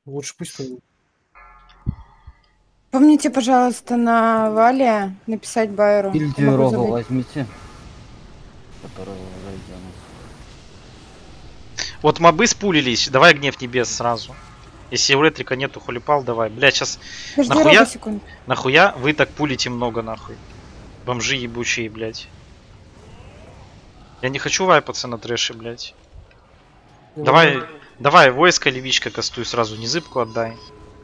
Лучше пусть пойдут. Помните, пожалуйста, на Вале написать Байеру. Гильдию Рога возьмите. Которого зайдем. Вот мобы спулились, давай гнев небес сразу. Если у Ретрика нету хулипал, давай. Блядь, сейчас нахуя вы так пулите много, нахуй? Бомжи ебучие, блядь. Я не хочу вайпаться на трэше, блядь. Давай, войско левичка кастуй сразу, не зыбку отдай.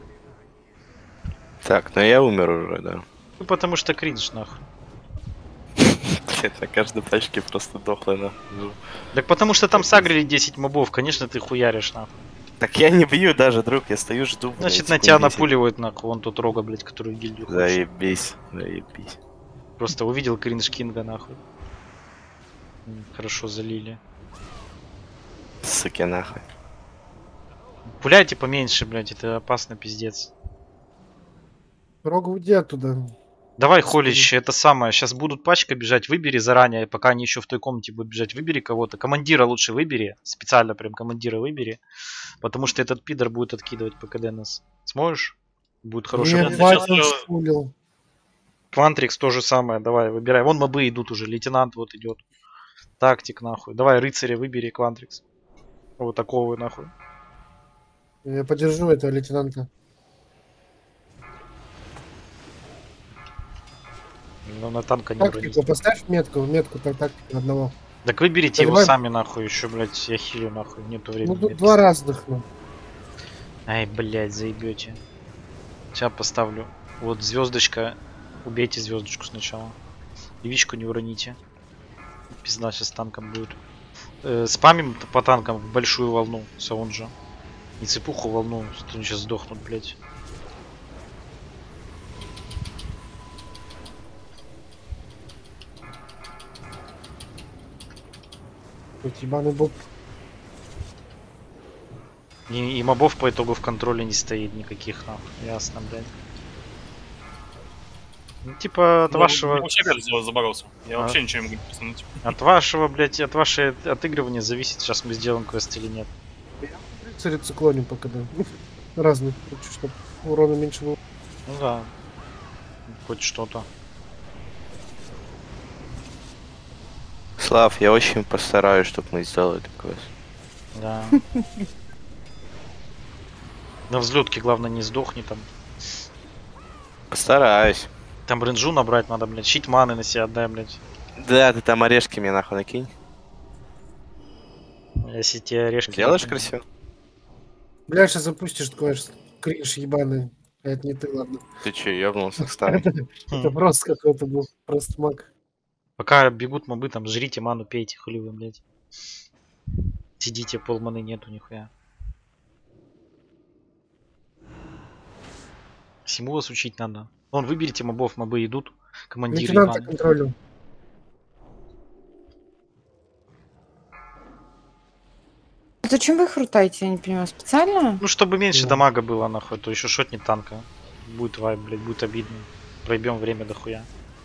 Так, ну я умер уже, да. Ну потому что кринж, нахуй. Блять, на каждой тачке просто дохло, нахуй. Так потому что там сагрили 10 мобов, конечно ты хуяришь, нахуй. Так я не бью даже, друг, я стою, жду. Значит, на тебя напуливают, нахуй, вон тут Рога, блядь, который в гильдию хочет. Заебись, заебись. Просто увидел кринж Кинга, нахуй. Хорошо залили. Суки, нахуй. Пуляйте поменьше, блядь, это опасно, пиздец. Рога, уйди оттуда. Давай, Холич, это самое. Сейчас будут пачка бежать, выбери заранее, пока они еще в той комнате будут бежать. Выбери кого-то. Командира лучше выбери. Специально прям командира выбери. Потому что этот пидор будет откидывать ПКД нас. Сможешь? Будет хороший. Нет, Квантрикс то же самое. Давай, выбирай. Вон мобы идут уже. Лейтенант вот идет. Тактик, нахуй. Давай, рыцаря выбери, Квантрикс. Вот такого нахуй. Я поддержу этого лейтенанта. Но на танка не тактику, поставь метку тактику одного. Так выберите его сами нахуй еще, блядь, я хилю нахуй, нету времени. Ну тут два разных, ну. Ай, блядь, заебете. Сейчас поставлю. Вот звездочка. Убейте звездочку сначала. Левичку не уроните. Пизда сейчас танком будет. Спамим по танкам в большую волну, саунджа. Не цепуху волну, что они сейчас сдохнут, блядь. Ебаный боб. И мобов по итогу в контроле не стоит никаких, нахуй. Ясно, блядь. Ну, типа от вашего... Я вообще опять заборолся. Я вообще ничего не могу присунуть. От вашего, блядь, от вашей отыгрывания зависит, сейчас мы сделаем квест или нет. Рыцаря циклоним пока, да. Разные. Хочу, чтобы урона меньше было. Ну да. Хоть что-то. Слав, я очень постараюсь, чтобы мы сделали квест. Да. На взлетке, главное, не сдохни там. Постараюсь. Там ренджу набрать надо, блядь. Щит маны на себя отдай, блядь. Да, ты там орешки мне нахуй накинь. Если тебе орешки... Делаешь красиво? Бля, сейчас запустишь такой кринж ебаный. А это не ты, ладно. Ты че, ёбнулся, старый? Это просто какой-то был, просто маг. Пока бегут мобы, там жрите ману, пейте, хули вы, блядь. Сидите, пол маны нету нихуя. Всему вас учить надо. Вон, выберите мобов, мобы идут. Командиры лейтенанта контролю. Зачем вы их рутаете, я не понимаю, специально? Ну, чтобы меньше дамага было, нахуй, то еще шотнет танка. Будет вайп, блядь, будет обидно. Проебем время дохуя.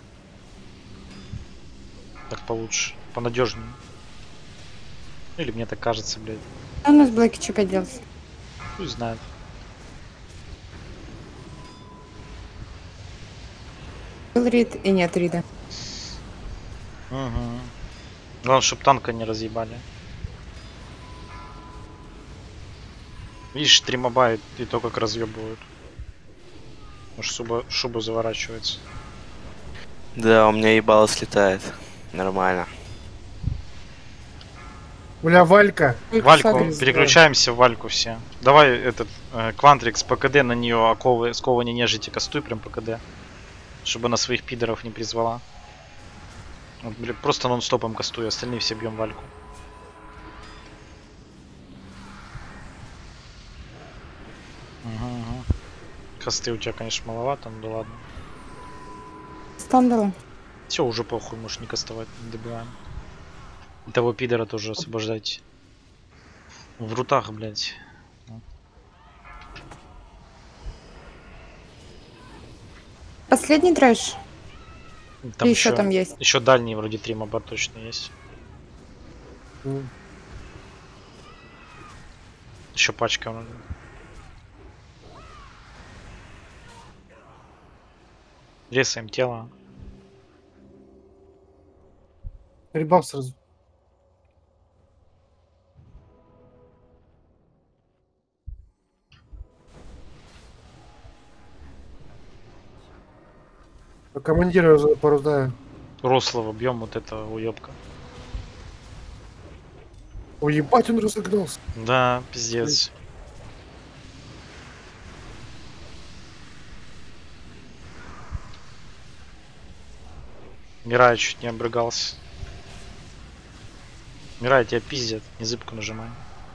Так получше, понадежнее. Или мне так кажется, блядь. А у нас Блэки что поделать? Пусть знает. Был рид и нет рида. Угу. Главное, чтобы танка не разъебали. Видишь, 3 моба и то как разъебывают. Может, шуба заворачивается. Да, у меня ебало слетает. Нормально. Бля, Валька. Вальку, переключаемся в Вальку все. Давай этот Квантрикс ПКД на нее оковы, сковывание нежити кастуй прям ПКД. Чтобы она своих пидоров не призвала. Вот, блин, просто нон-стопом кастуй, остальные все бьем Вальку. Угу. Косты у тебя, конечно, маловато, но да ладно. Стандартно. Все, уже похуй, можешь не кастовать, не добиваем. И того пидора тоже освобождайте. В рутах, блядь. Последний трэш. Там еще там есть. Еще дальние вроде 3 моба точно есть. Еще пачка. Резаем тело. Прибав сразу. Командира порождаю. Рослого бьем вот этого уебка. Ой, ебать, он разогнался. Да, пиздец. Мирай чуть не обрыгался. Мирай, тебя пиздят. Не зыбку нажимай.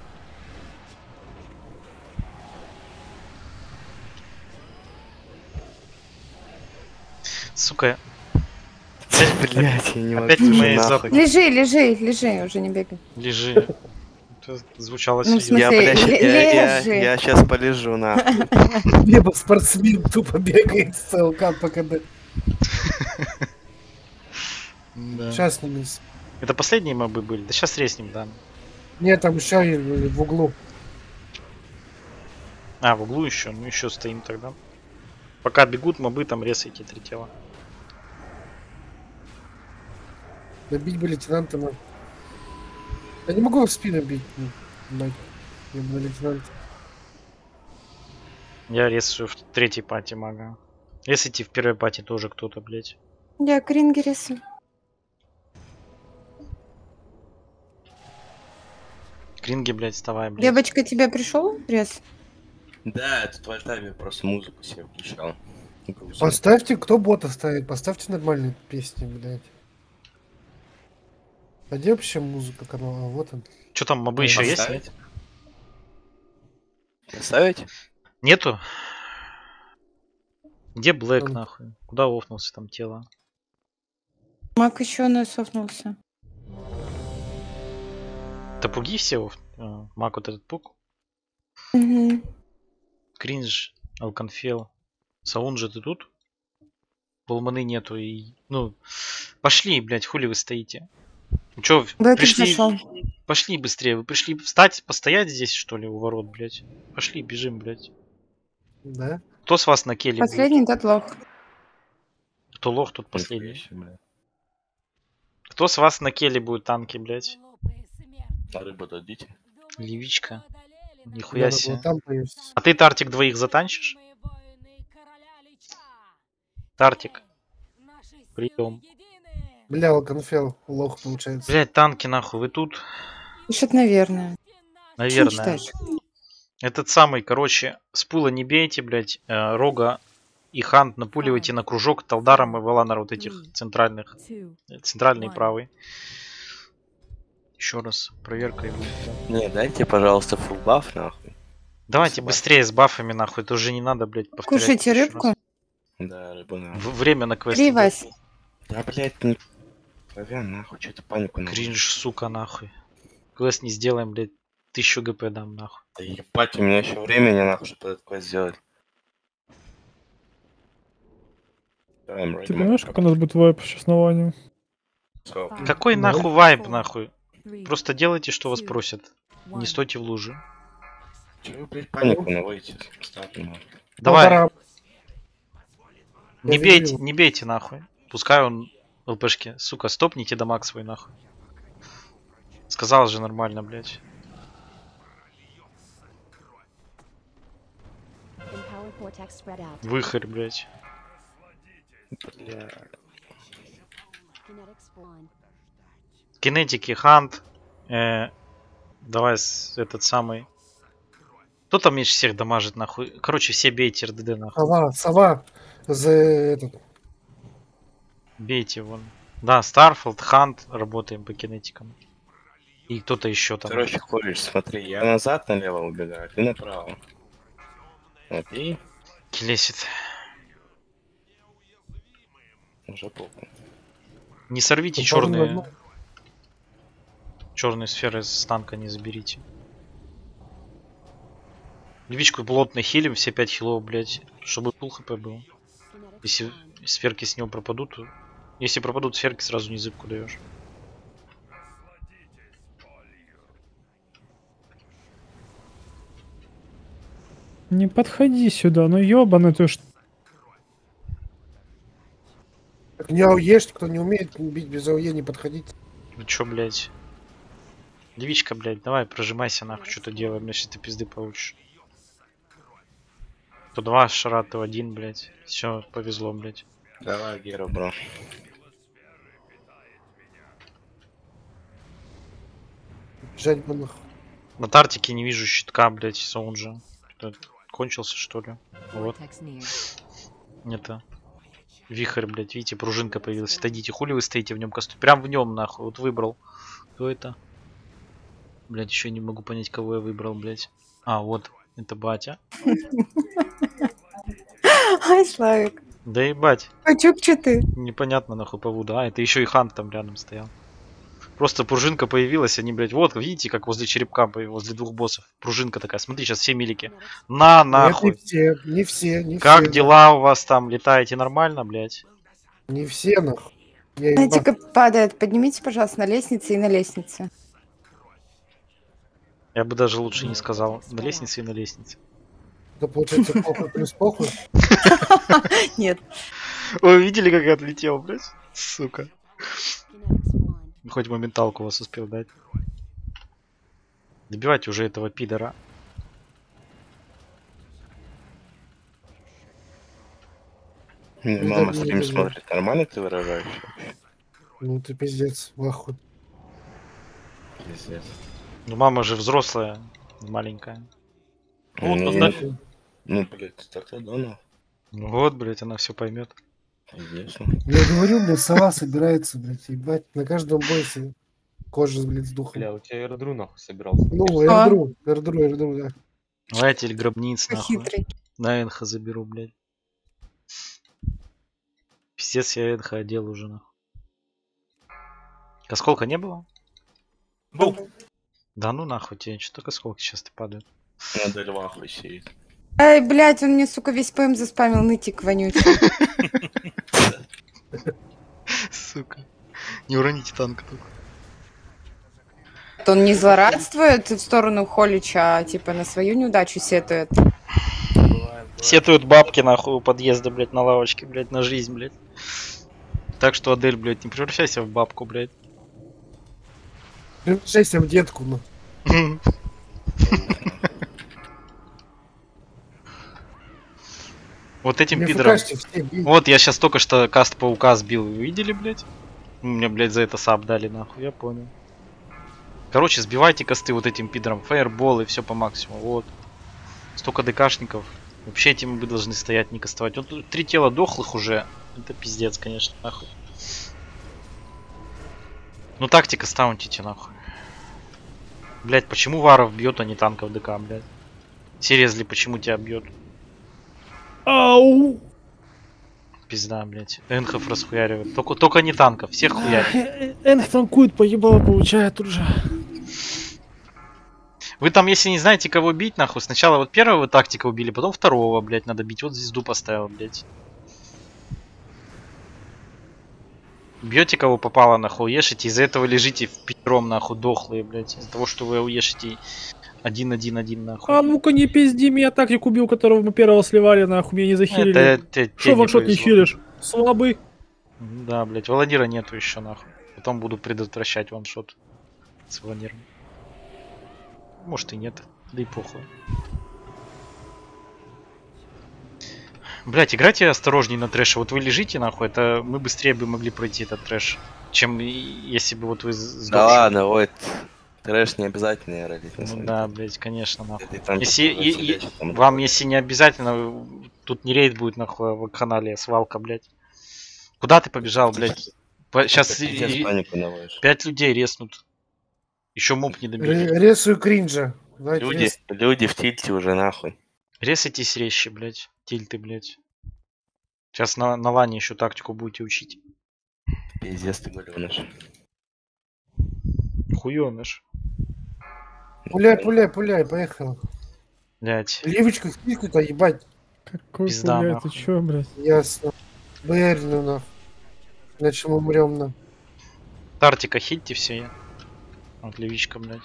Сука. Блять, я не могу. Опять уже мои нахуй. запахи. Лежи, уже не бегай. Лежи. Это звучало Ну, в серьезно. Я, смысле, блядь, лежи. я сейчас полежу нахуй. Небо спортсмен тупо бегает с ЦЛК по КД. Да. Сейчас снимись. Это последние мобы были? Да сейчас резнем, да. Нет, там еще и в углу. А, в углу еще? Ну еще стоим тогда. Пока бегут мобы, там резайте 3 тела. Добить бы лейтенанта, но... Я не могу в спину бить. Мать. Я буду лейтенант. Я резаю в 3-й пати мага. Резайте в 1-й пати тоже кто-то, блять. Я Крингериса. Кринги, блять, вставай, блять. Девочка, тебе пришел пресс? Да, это в альтаме просто музыку себе включал. Поставьте, кто бота ставит, поставьте нормальные песни, блядь. А где вообще музыка канала? Вот он. Что там, мобы еще есть? Нет? Поставить? Нету? Где Блэк, Он- нахуй? Куда офнулся там тело? Мак еще насофнулся. Это пуги все? Маг вот этот пуг? Угу. Кринж, Алконфел. Саунжи, ты тут? Полманы нету и... Ну, пошли, блядь, хули вы стоите? Вы чё, Блэк пришли... зашел. Пошли быстрее. Вы пришли встать, постоять здесь, что ли, у ворот, блядь? Пошли, бежим, блядь. Да? Кто с вас на келе будет? Последний тот лох. Кто лох, тот последний. Кто с вас на келе будет танки, блядь? А рыбу дадите? Левичка. Нихуя Надо себе. было там поесть. А ты, Тартик, двоих затанчишь? Тартик. Прием. Бля, конфел, лох получается. Блядь, танки нахуй, вы тут? Пишет, наверное. Что Наверное. читаешь? Этот самый, короче, с пула не бейте, блядь, Рога и Хант напуливайте на кружок Талдаром и Валанар вот этих центральных. Центральный и правый. Еще раз, проверка и будет. Да. Не, дайте, пожалуйста, фулл баф нахуй. Давайте Спасибо. быстрее с бафами, нахуй, это уже не надо, блядь, повторять. Кушайте еще рыбку. раз. Да, рыбу нахуй. Время на квест. Бери, идет. Вась. Да, блядь, не... Павян, нахуй, что-то панику нахуй. Кринж, сука, нахуй. Квест не сделаем, блядь, 1000 ГП дам, нахуй. Да ебать, у меня еще времени нахуй, чтобы этот квест сделать. Давай, Ты понимаешь, как у нас будет вайп с основанием? Какой Ну, нахуй вайп, нахуй? Просто делайте, что вас просят. Не стойте в луже. Чего вы, блядь, панику наводите? Ставьте, нахуй. Давай, Полтора. не Я бейте, видел. не бейте, нахуй. Пускай он ЛПшки. Сука, стопните дамаг свой, нахуй. Сказал же нормально, блядь. Выхарь, блядь. Бля. Кинетики, Хант. Давай этот самый. Кто там меньше всех дамажит, нахуй? Короче, все бейте РДД, нахуй. Сова за этот. Бейте вон. Да, Старфилд, Хант, работаем по кинетикам. И кто-то еще там. Короче, ходишь, смотри, я назад налево убегаю, ты направо. Вот, и Келесит. уже похуй. Не сорвите Ну, по-моему, черные. одно. Черные сферы с танка не заберите. Левичку плотно хилим, все 5 хилов, блять, чтобы пул хп был. Если сферки с него пропадут, то... Если пропадут сферки, сразу не зыбку даешь. Не подходи сюда, ну ёбаный ты ж. Так, не ауешьте, кто не умеет бить без ауе, не подходить. Ну чё, блядь? Девичка, блядь, давай, прожимайся нахуй, что-то делай, блядь, если ты пизды получишь. То 2 шара, то 1, блядь. Все, повезло, блядь. Давай, Гера, бро. Бежать бы нахуй. На тартике не вижу щитка, блядь, саунджа. Кончился, что ли? Вот. Это. Вихрь, блядь, видите, пружинка появилась. Отойдите, хули вы стоите в нем костюм? Прям в нем, нахуй. Вот выбрал. Кто это? Блядь, еще не могу понять, кого я выбрал, блядь. А, вот, это батя. Ай, Славик. Да ебать. Пачук, что ты? Непонятно, нахуй поводу. А, это еще и Хант там рядом стоял. Просто пружинка появилась, они, блядь, вот, видите, как возле черепка, возле 2 боссов. Пружинка такая, смотри, сейчас все милики. На, нахуй. Нет, не все, не все, не Как все. дела у вас там? Летаете нормально, блядь? Не все, нахуй. Я ебал. Натика падает. Поднимите, пожалуйста, на лестнице и на лестнице. Я бы даже лучше не сказал. На лестнице и на лестнице. Это получается похуй плюс похуй. Нет. Вы видели, как я отлетел, блядь? Сука. Хоть моменталку вас успел дать. Добивайте уже этого пидора. Мама даже не стрим видел. смотрит. Нормально ты выражаешься? Ну ты пиздец, в ахуе. Пиздец. Ну мама же взрослая, маленькая. Вот, Ну, поставь. Ну, блядь, так-то да, ну. Ну вот, блядь, она все поймет. Известно. Я говорю, блядь, сова собирается, блядь, ебать. На каждом бойсе кожа, блядь, с духом. Бля, у тебя эрдру нахуй собирался. Ну, Что? эрдру, да. Давайте гробниц, нахуй. Хитрый. На Энха заберу, блядь. Пиздец, я Энха одел уже, нахуй. Осколка не было? Был. Да ну нахуй тебе, что только осколки часто падают. Надо льва хуй сеять. Ай, блядь, он мне, сука, весь ПМ заспамил, нытик вонючий. Сука. Не уроните танка только. Он не злорадствует в сторону Холича, а типа на свою неудачу сетует. Сетуют бабки, нахуй, у подъезда, блядь, на лавочке, блядь, на жизнь, блядь. Так что, Адель, блядь, не превращайся в бабку, блядь. Превращайся в детку, ну. Вот этим Мне пидором. ФКшки все бить. Вот, я сейчас только что каст паука сбил. Вы видели, блядь? Мне, блядь, за это саб дали, нахуй, я понял. Короче, сбивайте касты вот этим пидором. Фаербол и все по максимуму. Вот. Столько ДКшников. Вообще этим вы должны стоять, не кастовать. Вот тут 3 тела дохлых уже. Это пиздец, конечно, нахуй. Ну тактика стаунтите, нахуй. Блядь, почему варов бьет, а не танков ДК, блядь? Серьезли, почему тебя бьет? Ау! Пизда, блядь. Энхов расхуяривает. Только не танков, всех хуярит. Энх танкует, поебало получает тут же. Вы там, если не знаете, кого бить, нахуй, сначала вот первого тактика убили, потом второго, блядь, надо бить. Вот звезду поставил, блядь. Бьете кого попало, нахуй, ешите, из-за этого лежите в пятером, нахуй, дохлые, блядь. Из-за того, что вы уешите 1-1-1, нахуй. А ну-ка не пизди, меня тактик убил, которого мы первого сливали, нахуй, меня не захилили. Это Что ваншот не хилишь? Слабый. Да, блядь, Володира нету еще, нахуй. Потом буду предотвращать ваншот с Володиром. Может и нет, да и похуй. Блять, играйте осторожнее на трэше. Вот вы лежите, нахуй, это мы быстрее бы могли пройти этот трэш, чем если бы вот вы сдохли. Да ладно, вот. Трэш не обязательно ролить. Ну да, блять, конечно, нахуй. Ты там Если вам, если не обязательно, тут не рейд будет, нахуй, в канале, свалка, блять. Куда ты побежал, блять? Сейчас 5 людей резнут. Еще моб не добили. Рисую кринжа. Давайте Люди в тильте уже, нахуй. Ресайтесь резче, блять. Тильты, блять. Сейчас на лане еще тактику будете учить. Пиздец ты галёныш. Хуёныш. Пуляй, поехал. Блять. Ливочку хилку-то, ебать. Какой Пизда, хуя, нахуй. ты чё, блядь? Ясно. Бэрну, нахуй. Иначе мы умрем, на. Тартика хитьте все. Вот левичка, блять.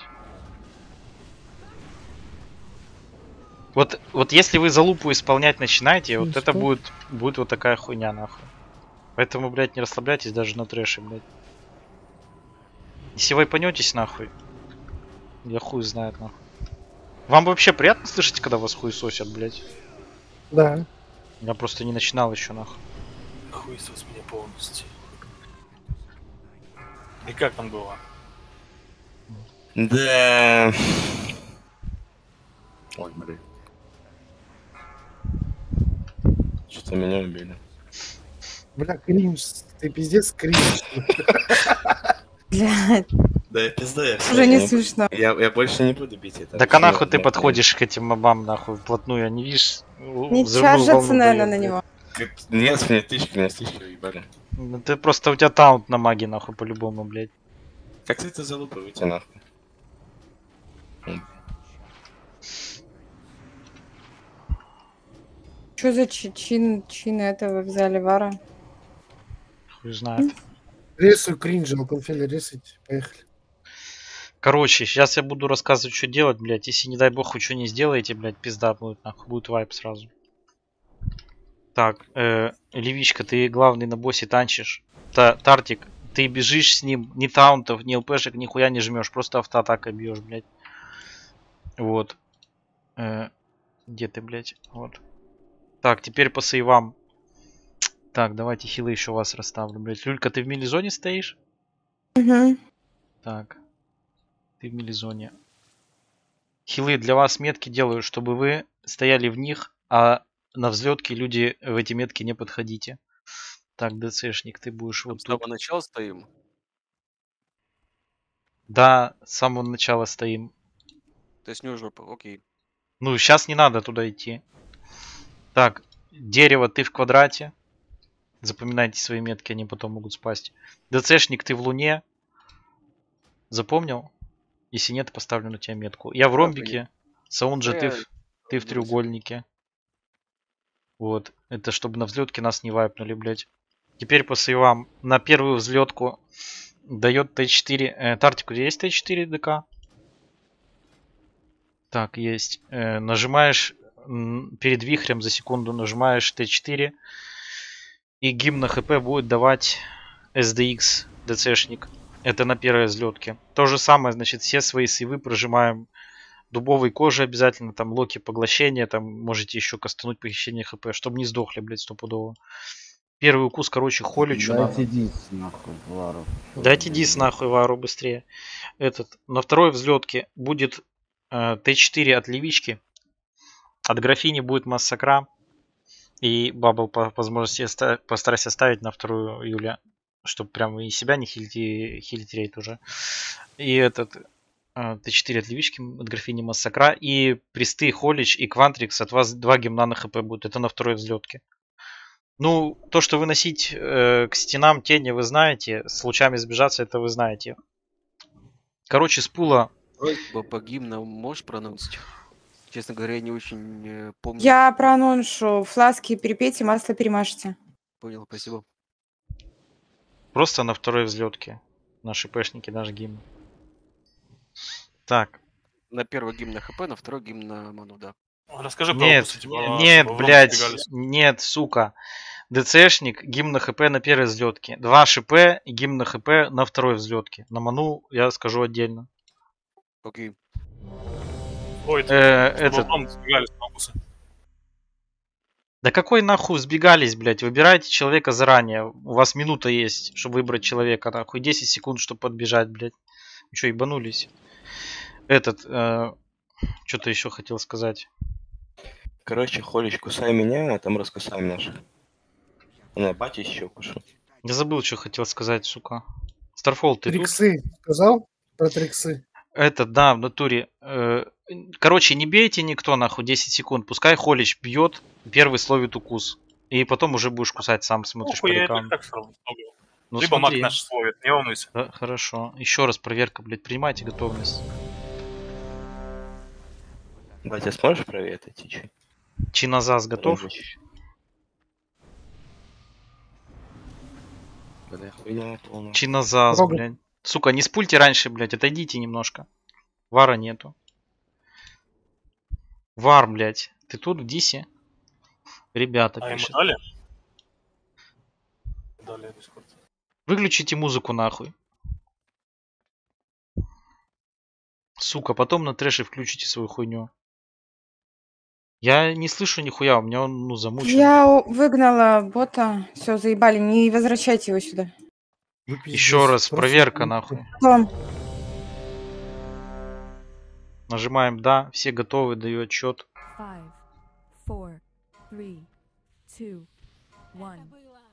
Вот если вы залупу исполнять начинаете, вот это что? будет вот такая хуйня, нахуй. Поэтому, блядь, не расслабляйтесь даже на трэше, блядь. Если вы понетесь, нахуй. Я хуй знает, нахуй. Вам вообще приятно слышать, когда вас хуесосят, блядь? Да. Я просто не начинал еще, нахуй. Хуесос меня полностью. И как там было? Да. Ой, блин. Что-то меня убили. Бля, кринж. Ты пиздец кринж. Блядь, Да я пизда, я всё, уже не я смешно. Я больше не буду бить это. Так а нахуй ты подходишь к этим мобам, нахуй, вплотную, а не видишь? Не взрывную чаржатся, волну наверное, даёт, на блядь. него. Нет, меня стычки уебали. Ну ты просто, у тебя таунт на маге, нахуй, по-любому, блядь. Как ты это залупываете, нахуй? Что за чин этого взяли, Вара? Хуй знает. Рисуй кринж, конфели рисуйте. Поехали. Короче, сейчас я буду рассказывать, что делать, блядь. Если, не дай бог, вы что не сделаете, блядь, пизда будет, нахуй, будет вайп сразу. Так, Левичка, ты главный на боссе танчишь. Тартик, ты бежишь с ним, ни таунтов, ни ЛПшек, нихуя не жмешь, просто автоатакой бьешь, блядь. Вот. Где ты, блядь? Вот. Так, теперь по сейвам. Так, давайте хилы еще вас расставлю, блядь. Люлька, ты в милизоне стоишь? Угу. Так. Ты в милизоне. Хилы для вас метки делаю, чтобы вы стояли в них, а на взлетке люди в эти метки не подходите. Так, ДЦшник, ты будешь вот С тут. самого начала стоим. Да, с самого начала стоим. То есть не уже, окей. Ну, сейчас не надо туда идти. Так, дерево, ты в квадрате. Запоминайте свои метки, они потом могут спасть. ДЦшник, ты в луне. Запомнил? Если нет, поставлю на тебя метку. Я в ромбике. Саунджа, ты в треугольнике. Вот. Это чтобы на взлетке нас не вайпнули, блядь. Теперь по сейвам. На первую взлетку дает Т4. Тартику есть Т4 ДК? Так, есть. Нажимаешь перед вихрем за секунду, нажимаешь Т4. И гимн на ХП будет давать SDX, ДЦшник. Это на первой взлетке. То же самое, значит, все свои сейвы прожимаем. Дубовой кожи обязательно, там локи поглощения, там можете еще кастануть похищение ХП, чтобы не сдохли, блядь, стопудово. Первый укус, короче, холичу надо. Дайте дис, нахуй, Вару. Дайте дис, нахуй, Вару, быстрее. На второй взлетке будет Т4 от Левички. От Графини будет Массакра. И Бабл по возможности постарайся оставить на 2 июля. Чтобы прям и себя не хилить рейд уже. И Т4 от Левички, от Графини Массакра. И Присты, Холич и Квантрикс от вас 2 гимна на ХП будут. Это на второй взлетке. Ну, то, что выносить к стенам тени, вы знаете. С лучами сбежаться, это вы знаете. Короче, с пула... По гимнам можешь проносить? Честно говоря, я не очень помню. Я проаноншу. Фласки перепейте, масло перемажьте. Понял, спасибо. Просто на второй взлетке. Наши пэшники, наш гимн. Так. На первый гимн на ХП, на второй гимн на ману, да. Расскажи про Нет, опусы, типа, нет, чтобы в блядь, ромбик бегали. нет, сука. ДЦшник, гимн на ХП на первой взлетке. 2 ШП и гимн на ХП на второй взлетке. На ману я скажу отдельно. Окей. Ой, этот... сбегали с опусы. Да какой нахуй сбегались, блядь? Выбирайте человека заранее. У вас минута есть, чтобы выбрать человека, нахуй. 10 секунд, чтобы подбежать, блядь. Вы что, ебанулись? Что-то еще хотел сказать. Короче, Холич, кусай меня, а там раскусаем наших. На бате еще кушу. Я забыл, что хотел сказать, сука. Старфол, ты тут? Триксы. Сказал про триксы? Да, в натуре. Короче, не бейте никто, нахуй, 10 секунд. Пускай Холич бьет, первый словит укус. И потом уже будешь кусать сам, смотришь по Я это рекам. так сразу ставлю. Ну, Либо маг смотри. наш словит, не волнуйся. Да, хорошо. Еще раз проверка, блядь. Принимайте готовность. Батя, сможешь проверить эти чуть? Чиназас готов? Бля, хуйня полная. Чиназас, Рогов. блядь. Сука, не спульте раньше, блядь. Отойдите немножко. Вара нету. Вар, блядь. Ты тут в дисе? Ребята А ему пишет. дали? Далее Discord. Выключите музыку нахуй. Сука, потом на трэше включите свою хуйню. Я не слышу нихуя, у меня он, ну, замучен. Я выгнала бота. Все, заебали, не возвращайте его сюда. Вы пиздец. Еще раз, Просто проверка не- нахуй. Потом. Нажимаем да, все готовы, даю отчет. 5, 4, 3, 2, 1.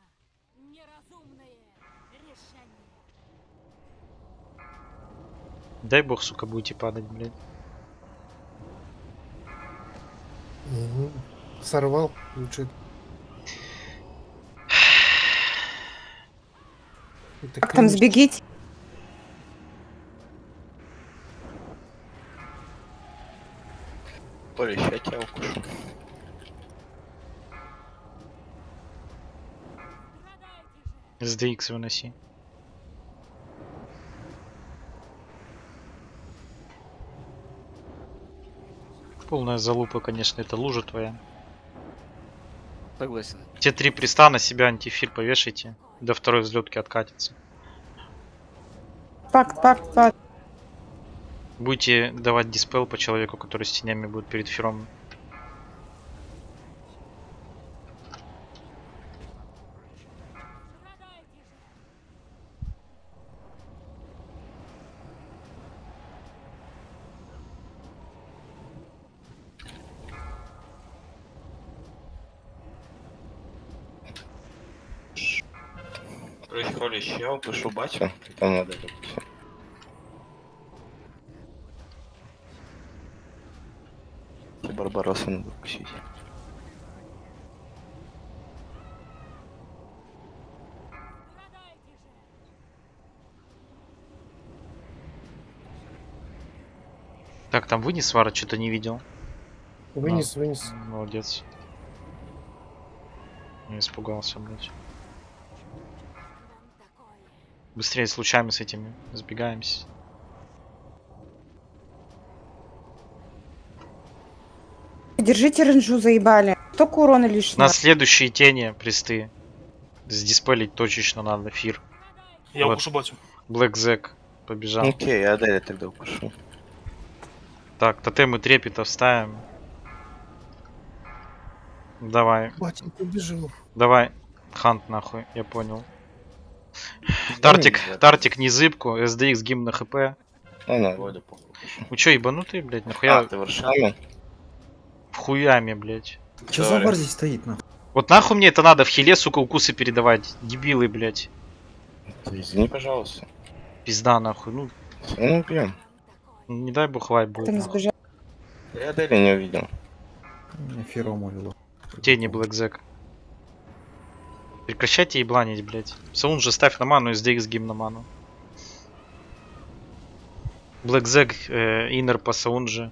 Дай бог, сука, будете падать, блядь. Мгм. Сорвал, лучше. Это Как там, кринж. сбегите. Толя, ща я тебя укушу. SDX выноси. Полная залупа, конечно, это лужа твоя. Согласен. Те 3 приста на себя антифир повешайте. До второй взлетки откатится. Пакт. Будете давать диспел по человеку, который с тенями будет перед фиром. Короче, Коля, ща я укушу батю. Там надо это укусить. Барбароса надо укусить. Так, там вынес свара, что-то не видел. Вынес, вынес. Молодец. Не испугался, блядь. Быстрее с лучами с этими сбегаемся. Держите ренжу, заебали. Только урона лишнего. На следующие тени присты. Сдиспелить точечно надо, фир. Я Вот. укушу батю. Black Zack побежал. Окей, я Аделя тогда укушу. Так, тотемы трепета вставим. Давай, Батя побежал. давай. Хант нахуй, я понял. Тартик не зыбку, SDX гимн на хп. Ну, воду похуй. Вы чё, ебанутые, блядь? А, Нахуя ты варшами? в хуями, блядь? Че за бар здесь стоит, нахуй? Вот нахуй мне это надо в хиле, сука, укусы передавать. Дебилы, блядь. Извини, пожалуйста. Пизда нахуй. Ну, Ну, пьем. не дай бог вайп будет. Там нахуй. сбежал. Я Аделя не увидел. Меня фером увело. Тени Black Zack. Прекращайте ебланить, блядь. Саун же ставь на ману, SDX гимн на ману. Black Zack, Иннер по Саунже.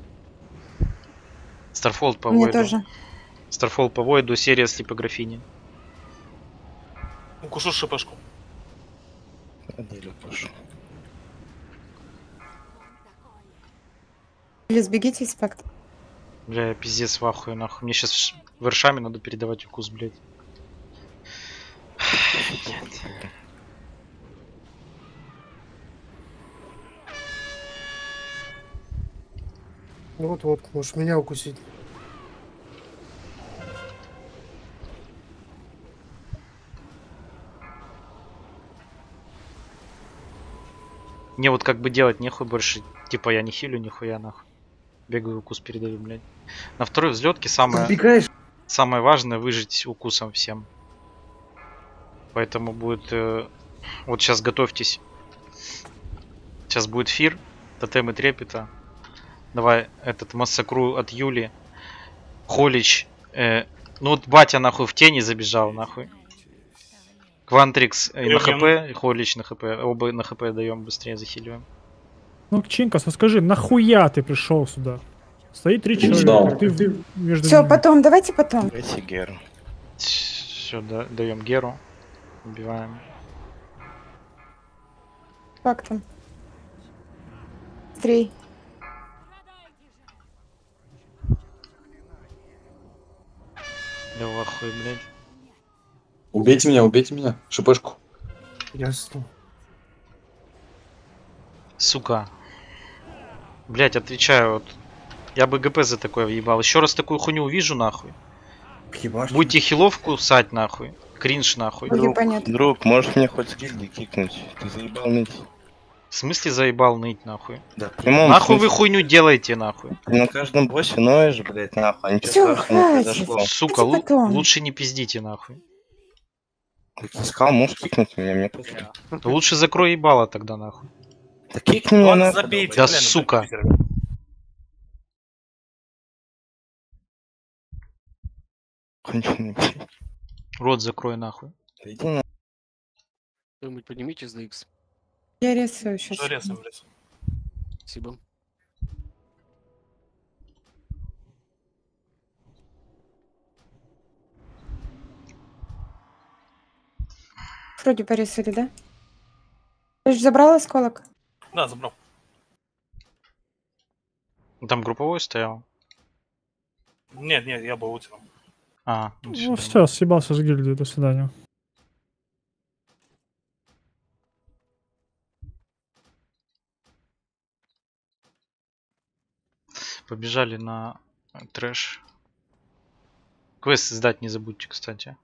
Старфолд по Мне Войду. тоже. Старфолд по Войду, серия с типографини. Укушу шипашку. Аделю укушу. Или сбегите из пакта. Бля, я пиздец в ахуе, нахуй. Мне сейчас вершами надо передавать укус, блядь. Ну вот, можешь меня укусить. Мне вот как бы делать нехуй больше. Типа я не хилю нихуя, нахуй. Бегаю, укус передаю, блядь. На второй взлетке самое важное выжить укусом всем. Поэтому будет... вот сейчас готовьтесь. Сейчас будет фир. Тотемы трепета. Давай этот массакру от Юли. Холич. Ну вот батя нахуй в тени забежал, нахуй. Квантрикс на хп, и Холич на хп. Оба на хп даем, быстрее захиливаем. Ну, Чинкас, вот скажи, нахуя ты пришел сюда? Стоит 3 человека, ты между Все, ними. потом, давайте потом. Дайте Геру. Все, даем Геру. Убиваем. Пактом. Быстрей. Да в ахуе, блядь. Убейте меня, шипешку. Ясно. Сука. Блять, отвечаю, вот. Я бы ГП за такое въебал. Еще раз такую хуйню увижу, нахуй. Ебашь. Будете хиловку ссать, нахуй. Кринж, нахуй. Ой, понятно. Друг, можешь мне хоть с гильдии кикнуть? Ты заебал ныть. В смысле заебал ныть, нахуй? Да, в прямом Нахуй вы смысле. хуйню делаете, нахуй. Ты на каждом боссе ноешь, блядь, нахуй, а ничего Всё, страшного не хватит. произошло. Сука, Давайте потом. лучше не пиздите, нахуй. Ты сказал, можешь кикнуть меня, мне пофиг. Лучше закрой ебало тогда, нахуй. Да кикни меня Ладно, нахуй. забейте, Да, блин, сука. Питер. Конченый, блядь. Рот закрой, нахуй. Да иди на... Кто-нибудь поднимите с DX. Я рисую сейчас. Что резко в лес? Спасибо. Вроде порисовали, да? Ты же забрал осколок? Да, забрал. Там групповой стоял. Нет, я был утером. А, Ну все, съебался с гильдии, до свидания. Побежали на трэш. Квест сдать не забудьте, кстати.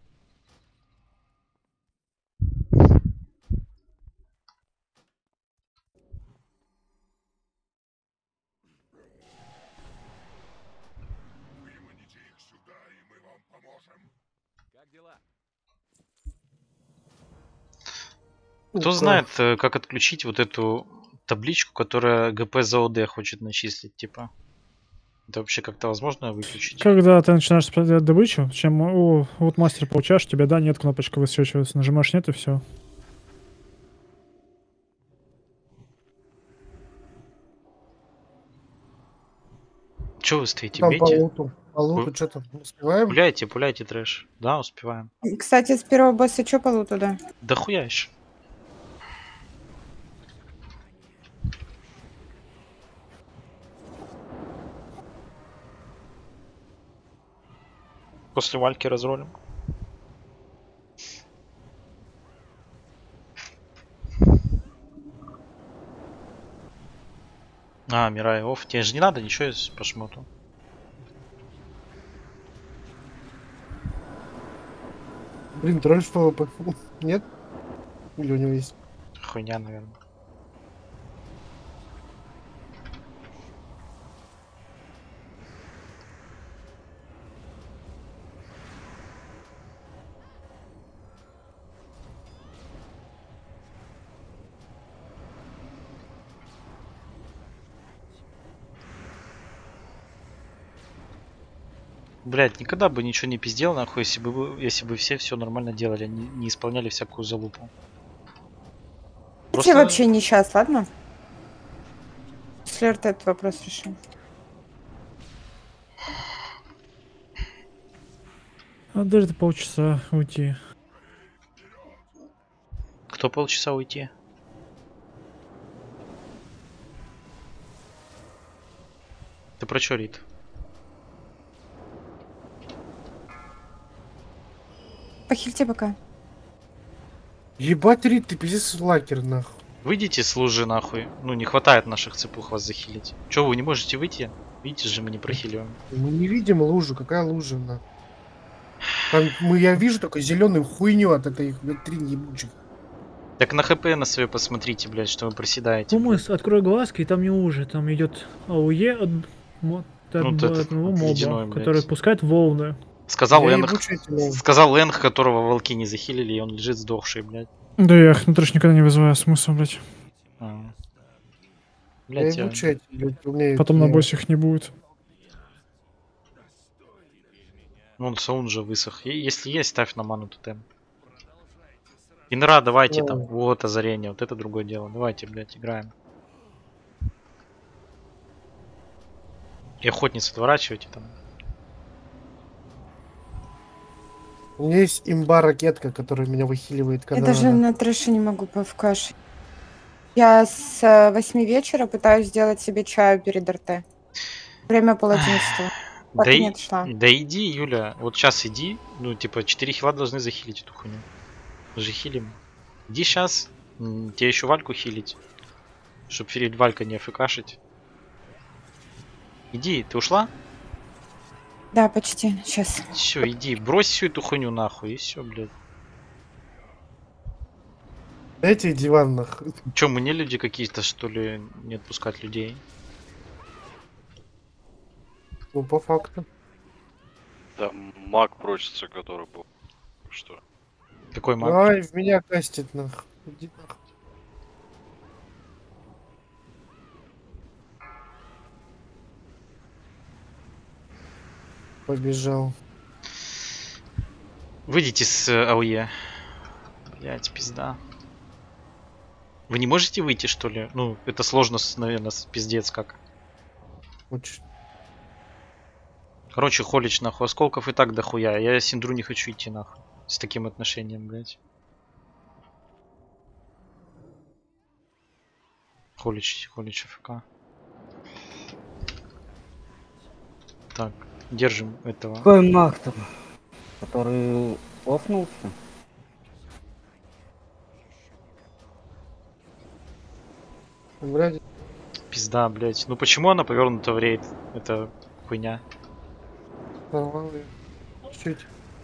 Кто знает, как отключить вот эту табличку, которая ГП за ОД хочет начислить, типа? Это вообще как-то возможно выключить? Когда ты начинаешь делать добычу, чем вот мастер получаешь, у тебя, да, нет, кнопочка высвечивается, нажимаешь нет и все. Че вы стоите, Там по бейте? луту. По луту что-то успеваем? Пуляйте трэш. Да, успеваем. Кстати, с первого босса что по луту, да? Да хуя еще. После вальки разролим. А, Мирай, оф. Тебе же не надо ничего по шмоту. Блин, трэш ПВП. Нет? Или у него есть? Хуйня, наверное. Блять, никогда бы ничего не пиздел, нахуй, если бы все нормально делали, не исполняли всякую залупу. Просто... вообще не сейчас, ладно? Если этот вопрос решим. А даже полчаса уйти. Кто полчаса уйти? Ты про чё, Рит? Похильте пока. Ебать, Рит, ты пиздец лакер, нахуй. Выйдите с лужи, нахуй. Ну, не хватает наших цепух вас захилить. Чё, вы не можете выйти? Видите же, мы не прохиливаем. Мы не видим лужу, какая лужа, нахуй. Там, я вижу только зеленую хуйню от этой витрин ебучих. Так на ХП на свое посмотрите, блядь, что вы проседаете. По-моему, открой глазки, и там не уже, там идет АУЕ от одного моба, который пускает волны. Сказал Энг, которого волки не захилили, и он лежит сдохший, блядь. Да я их внутрь никогда не вызываю, смысл, блядь. Блядь, потом на боссе их не будет. Вон саун же высох. Если есть, ставь на ману тотем. Инра, давайте там. Вот озарение, вот это другое дело. Давайте, блядь, играем. И охотниц отворачивайте там. У меня есть имба-ракетка, которая меня выхиливает. Я даже на трэше не могу повкашить. Я с 8 вечера пытаюсь сделать себе чаю перед РТ. Время 10:30. Так Да, и нет, шла. да иди, Юля, вот сейчас иди. Ну, типа, 4 хила должны захилить эту хуйню. Мы же хилим. Иди сейчас. Тебе еще Вальку хилить. Чтоб перед Валькой не афкашить. Иди, ты ушла? Да, почти. Сейчас. Все, иди, брось всю эту хуйню нахуй, и все, блядь. Дайте диван нахуй. Че, мы не люди какие-то, что ли, не отпускать людей? Ну, по факту. Да, маг прочится, который был. Что? Какой маг? Ай, в меня кастит нахуй. Иди нахуй. Побежал. Выйдите с АОЕ. Блять, пизда. Вы не можете выйти, что ли? Ну, это сложно, наверное, пиздец как. Очень. Короче, холич нахуй, осколков и так дохуя. Я Синдру не хочу идти нахуй. С таким отношением, блять. Холич АФК. Так, держим этого. Какой маг там? Который офнулся? Блядь. Пизда, блять. Ну почему она повернута в рейд? Это хуйня. Нормально. Чуть.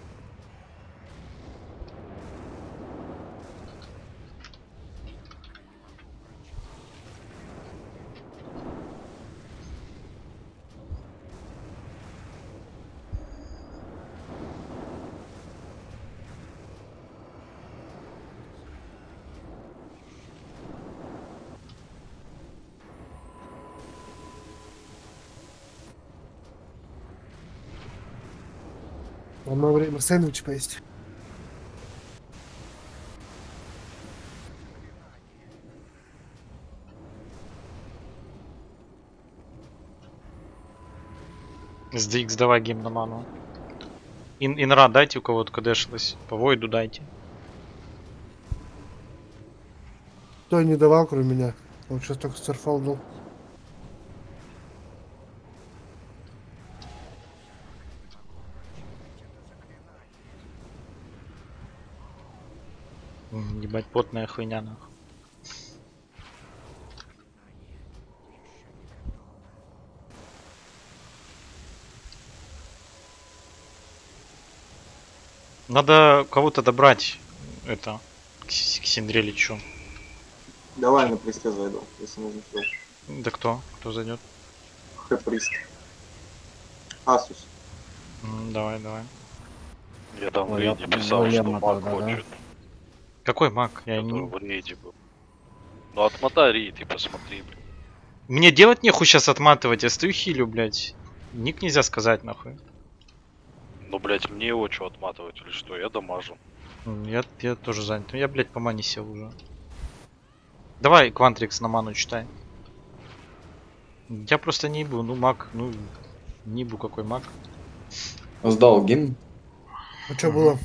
Одно время сэндвич поесть. SDX давай гейм на ману. Инра дайте у кого-то кадешилась. По войду дайте. Кто не давал, кроме меня? Он сейчас только Старфал дал. Ебать, потная хуйня нахуй. Надо кого-то добрать это к Синдре лечу. Давай на присте зайду, если нужно все. Да кто? Кто зайдет? Хэприст. Асус. Давай, давай. Я там в Ой, рейде я писал, что проблема маг тогда, да? хочет. Какой маг? Я Который не... в рейде был. Ну отмотай рейд и посмотри, блин. Мне делать нехуй сейчас отматывать, я стою хилю, блять. Ник нельзя сказать нахуй. Ну, блять, мне его что отматывать или что? Я дамажу. Я тоже занят. Я, блять, по мане сел уже. Давай Квантрикс на ману читай. Я просто не ебу, ну маг, ну не ебу какой маг. Сдал гимн. А что было?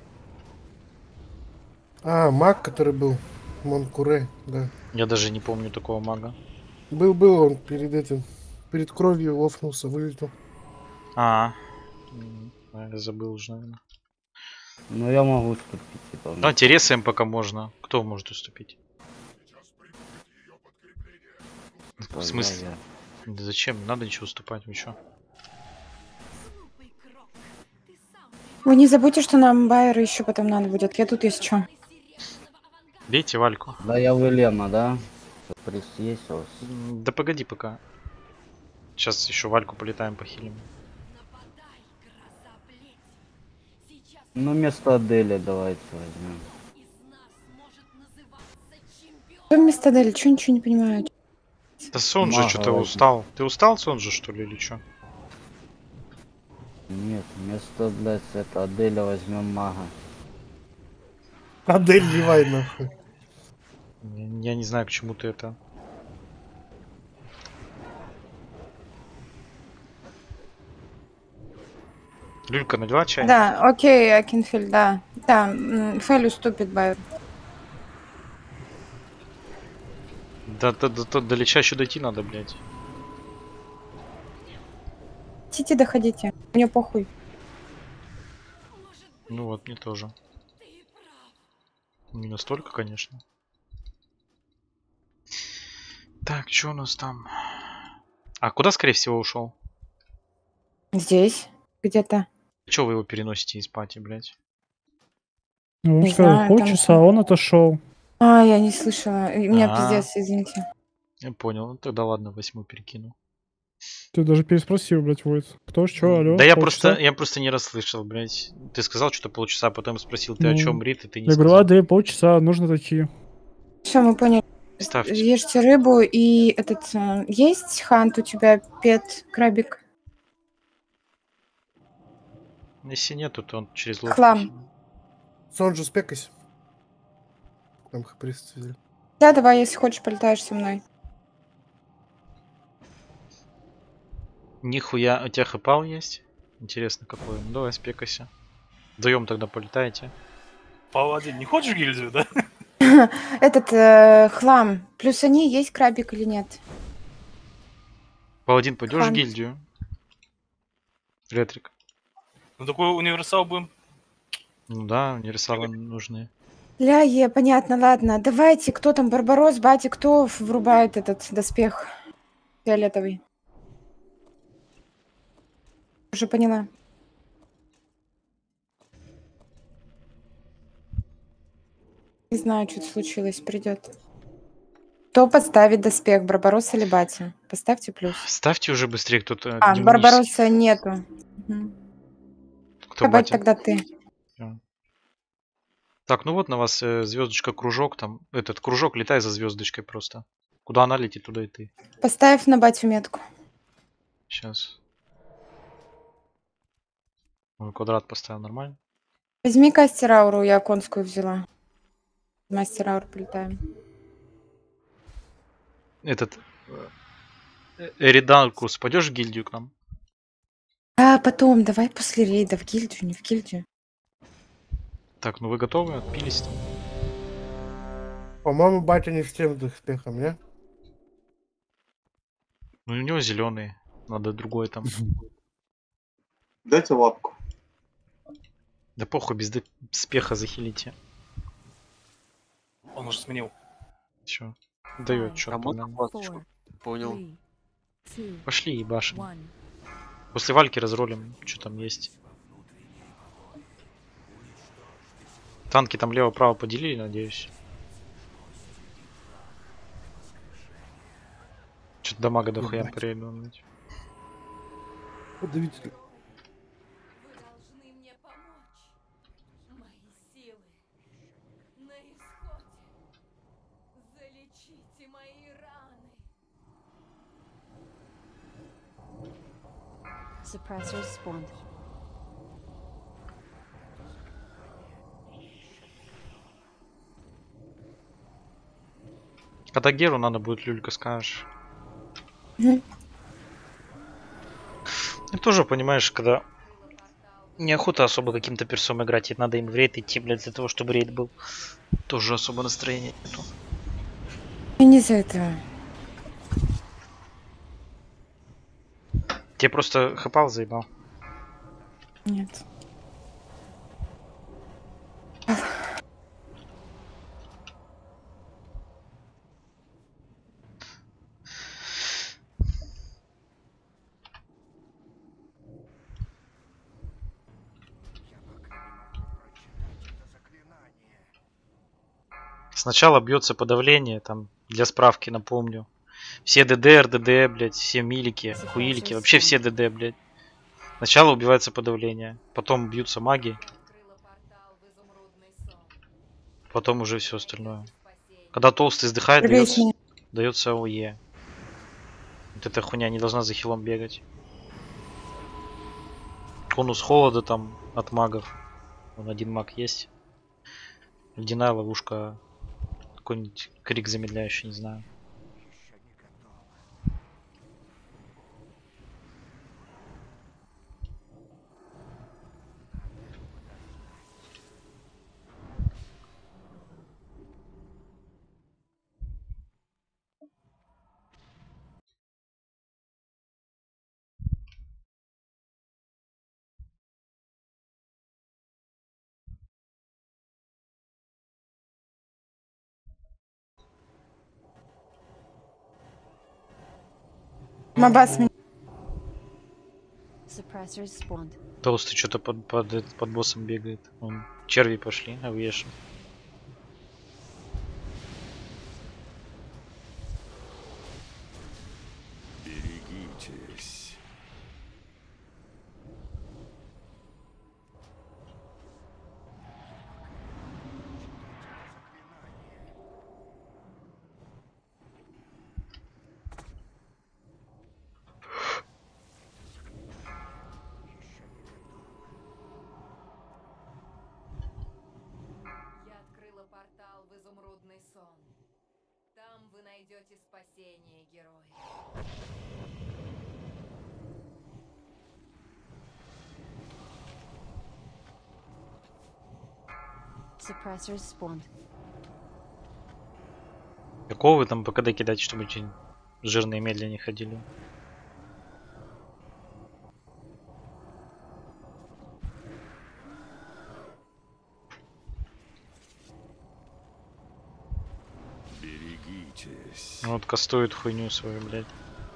А, маг, который был. Монкуре, да. Я даже не помню такого мага. Был он перед этим. Перед кровью лофнулся, вылетел. Я забыл уже, наверное. Ну я могу уступить. Типа, Давайте ресаем пока можно. Кто может уступить? В смысле? Да зачем? Не надо ничего уступать, вы чё? Вы не забудьте, что нам байеры еще потом надо будет. Я тут есть что. Бейте Вальку. Да я Вилема, да? Приз есть у вас? Да погоди пока. Сейчас еще Вальку полетаем похилим. Ну вместо Аделя давайте возьмем. Что вместо Дели? Чё ничего не понимаю? Да сон же Мага что-то возьмем. устал. Ты устал, сон же, что ли, или что? Нет, вместо, блядь, это Аделя возьмем мага. Адель ливай нахуй. Я не знаю, к чему ты это. Люлька, налила чай? Да, окей, Акинфиль, да. Да, Фель уступит байеру. До Лича еще дойти надо, блядь. хотите, доходите. Мне похуй. Ну вот, мне тоже. Не настолько, конечно. Так, что у нас там? А куда, скорее всего, ушел? Здесь где-то. Че вы его переносите из пати, блядь? Ну, он Не сказал знаю, там полчаса, а он отошел. А, я не слышала. У меня А. пиздец, извините. Я понял. Ну, тогда ладно, 8 перекину. Ты даже переспросил, блядь, Войт. Кто, что, алло? Да я полчаса? просто не расслышал, блядь. Ты сказал что-то полчаса, потом спросил, ты о Ну, чем, Рит, и ты не Я говорю, сказал. да, полчаса, нужно дойти. Все, мы поняли. Ставьте. Ешьте рыбу и этот... Есть хант у тебя, пет, крабик? Если нету, то он через лодку. Хлам. Сонджу, спекайся. Там хаприст взяли. Да, давай, если хочешь, полетаешь со мной. Нихуя, у тебя хэпал есть? Интересно какой. Ну давай, спекайся. Вдвоем тогда полетаете. Паладин, не хочешь гильдию, да? Этот хлам. Плюс они есть крабик или нет? Паладин, пойдешь в Хан. гильдию? Ретрик. Ну такой универсал будем. Ну да, универсалы нужны. Ля, понятно, ладно. Давайте, кто там, Барбарос, Бати, кто врубает этот доспех фиолетовый? Уже поняла. Не знаю, что случилось, придет. Кто поставит доспех, Барбарос или Бати? Поставьте плюс. Ставьте уже быстрее кто-то. А, демонический. Барбароса нету. Угу. Кто Давай батя? тогда ты. Так, ну вот на вас звездочка, кружок там. Этот кружок, летай за звездочкой просто. Куда она летит, туда и ты. Поставь на Батю метку. Сейчас. Квадрат поставил нормально. Возьми кастер ауру, я конскую взяла. Мастер ауру полетаем. Этот Эриданкус, пойдешь в гильдию к нам? А потом, давай после рейда в гильдию, не в гильдию. Так, ну вы готовы? Отпились там. По-моему, батя не с тем доспехом, не? Ну у него зеленый. Надо другой там. Дайте лапку. Да похуй, без доспеха захилите. Он уже сменил. Чё? Дает А черт. можно ласточку? Понял. Пошли ебашим. После вальки разролим, что там есть. Танки там лево-право поделили, надеюсь. Что-то дамага дохуя приеду. Подавитель. Suppressors spawned. Когда Геру надо будет, Люлька, скажешь. Мгм. И тоже, понимаешь, когда неохота особо каким-то персом играть, и надо им в рейд идти, блядь, для того, чтобы рейд был. Тоже особо настроения нету. Не из-за этого. Тебе просто хэпал заебал. Нет. Сначала бьется подавление, там, для справки напомню. Все ДД, РДД, блядь, все милики, хуилики, вообще все ДД, блядь. Сначала убивается подавление, потом бьются маги, потом уже все остальное. Когда толстый сдыхает, дается АОЕ. Вот эта хуйня не должна за хилом бегать. Конус холода там от магов. Вон один маг есть. Ледяная ловушка. Какой-нибудь крик замедляющий, не знаю. Мабас меня. Suppressors spawned. Толстый что-то под боссом бегает. Вон, черви пошли, а вешен. Берегитесь. Я открыла портал в изумрудный сон. Там вы найдете спасение, герои. Suppressors spawned. Какого вы там по КД кидать, чтобы очень жирные медленнее ходили? Берегитесь. Ну вот кастует хуйню свою, блядь.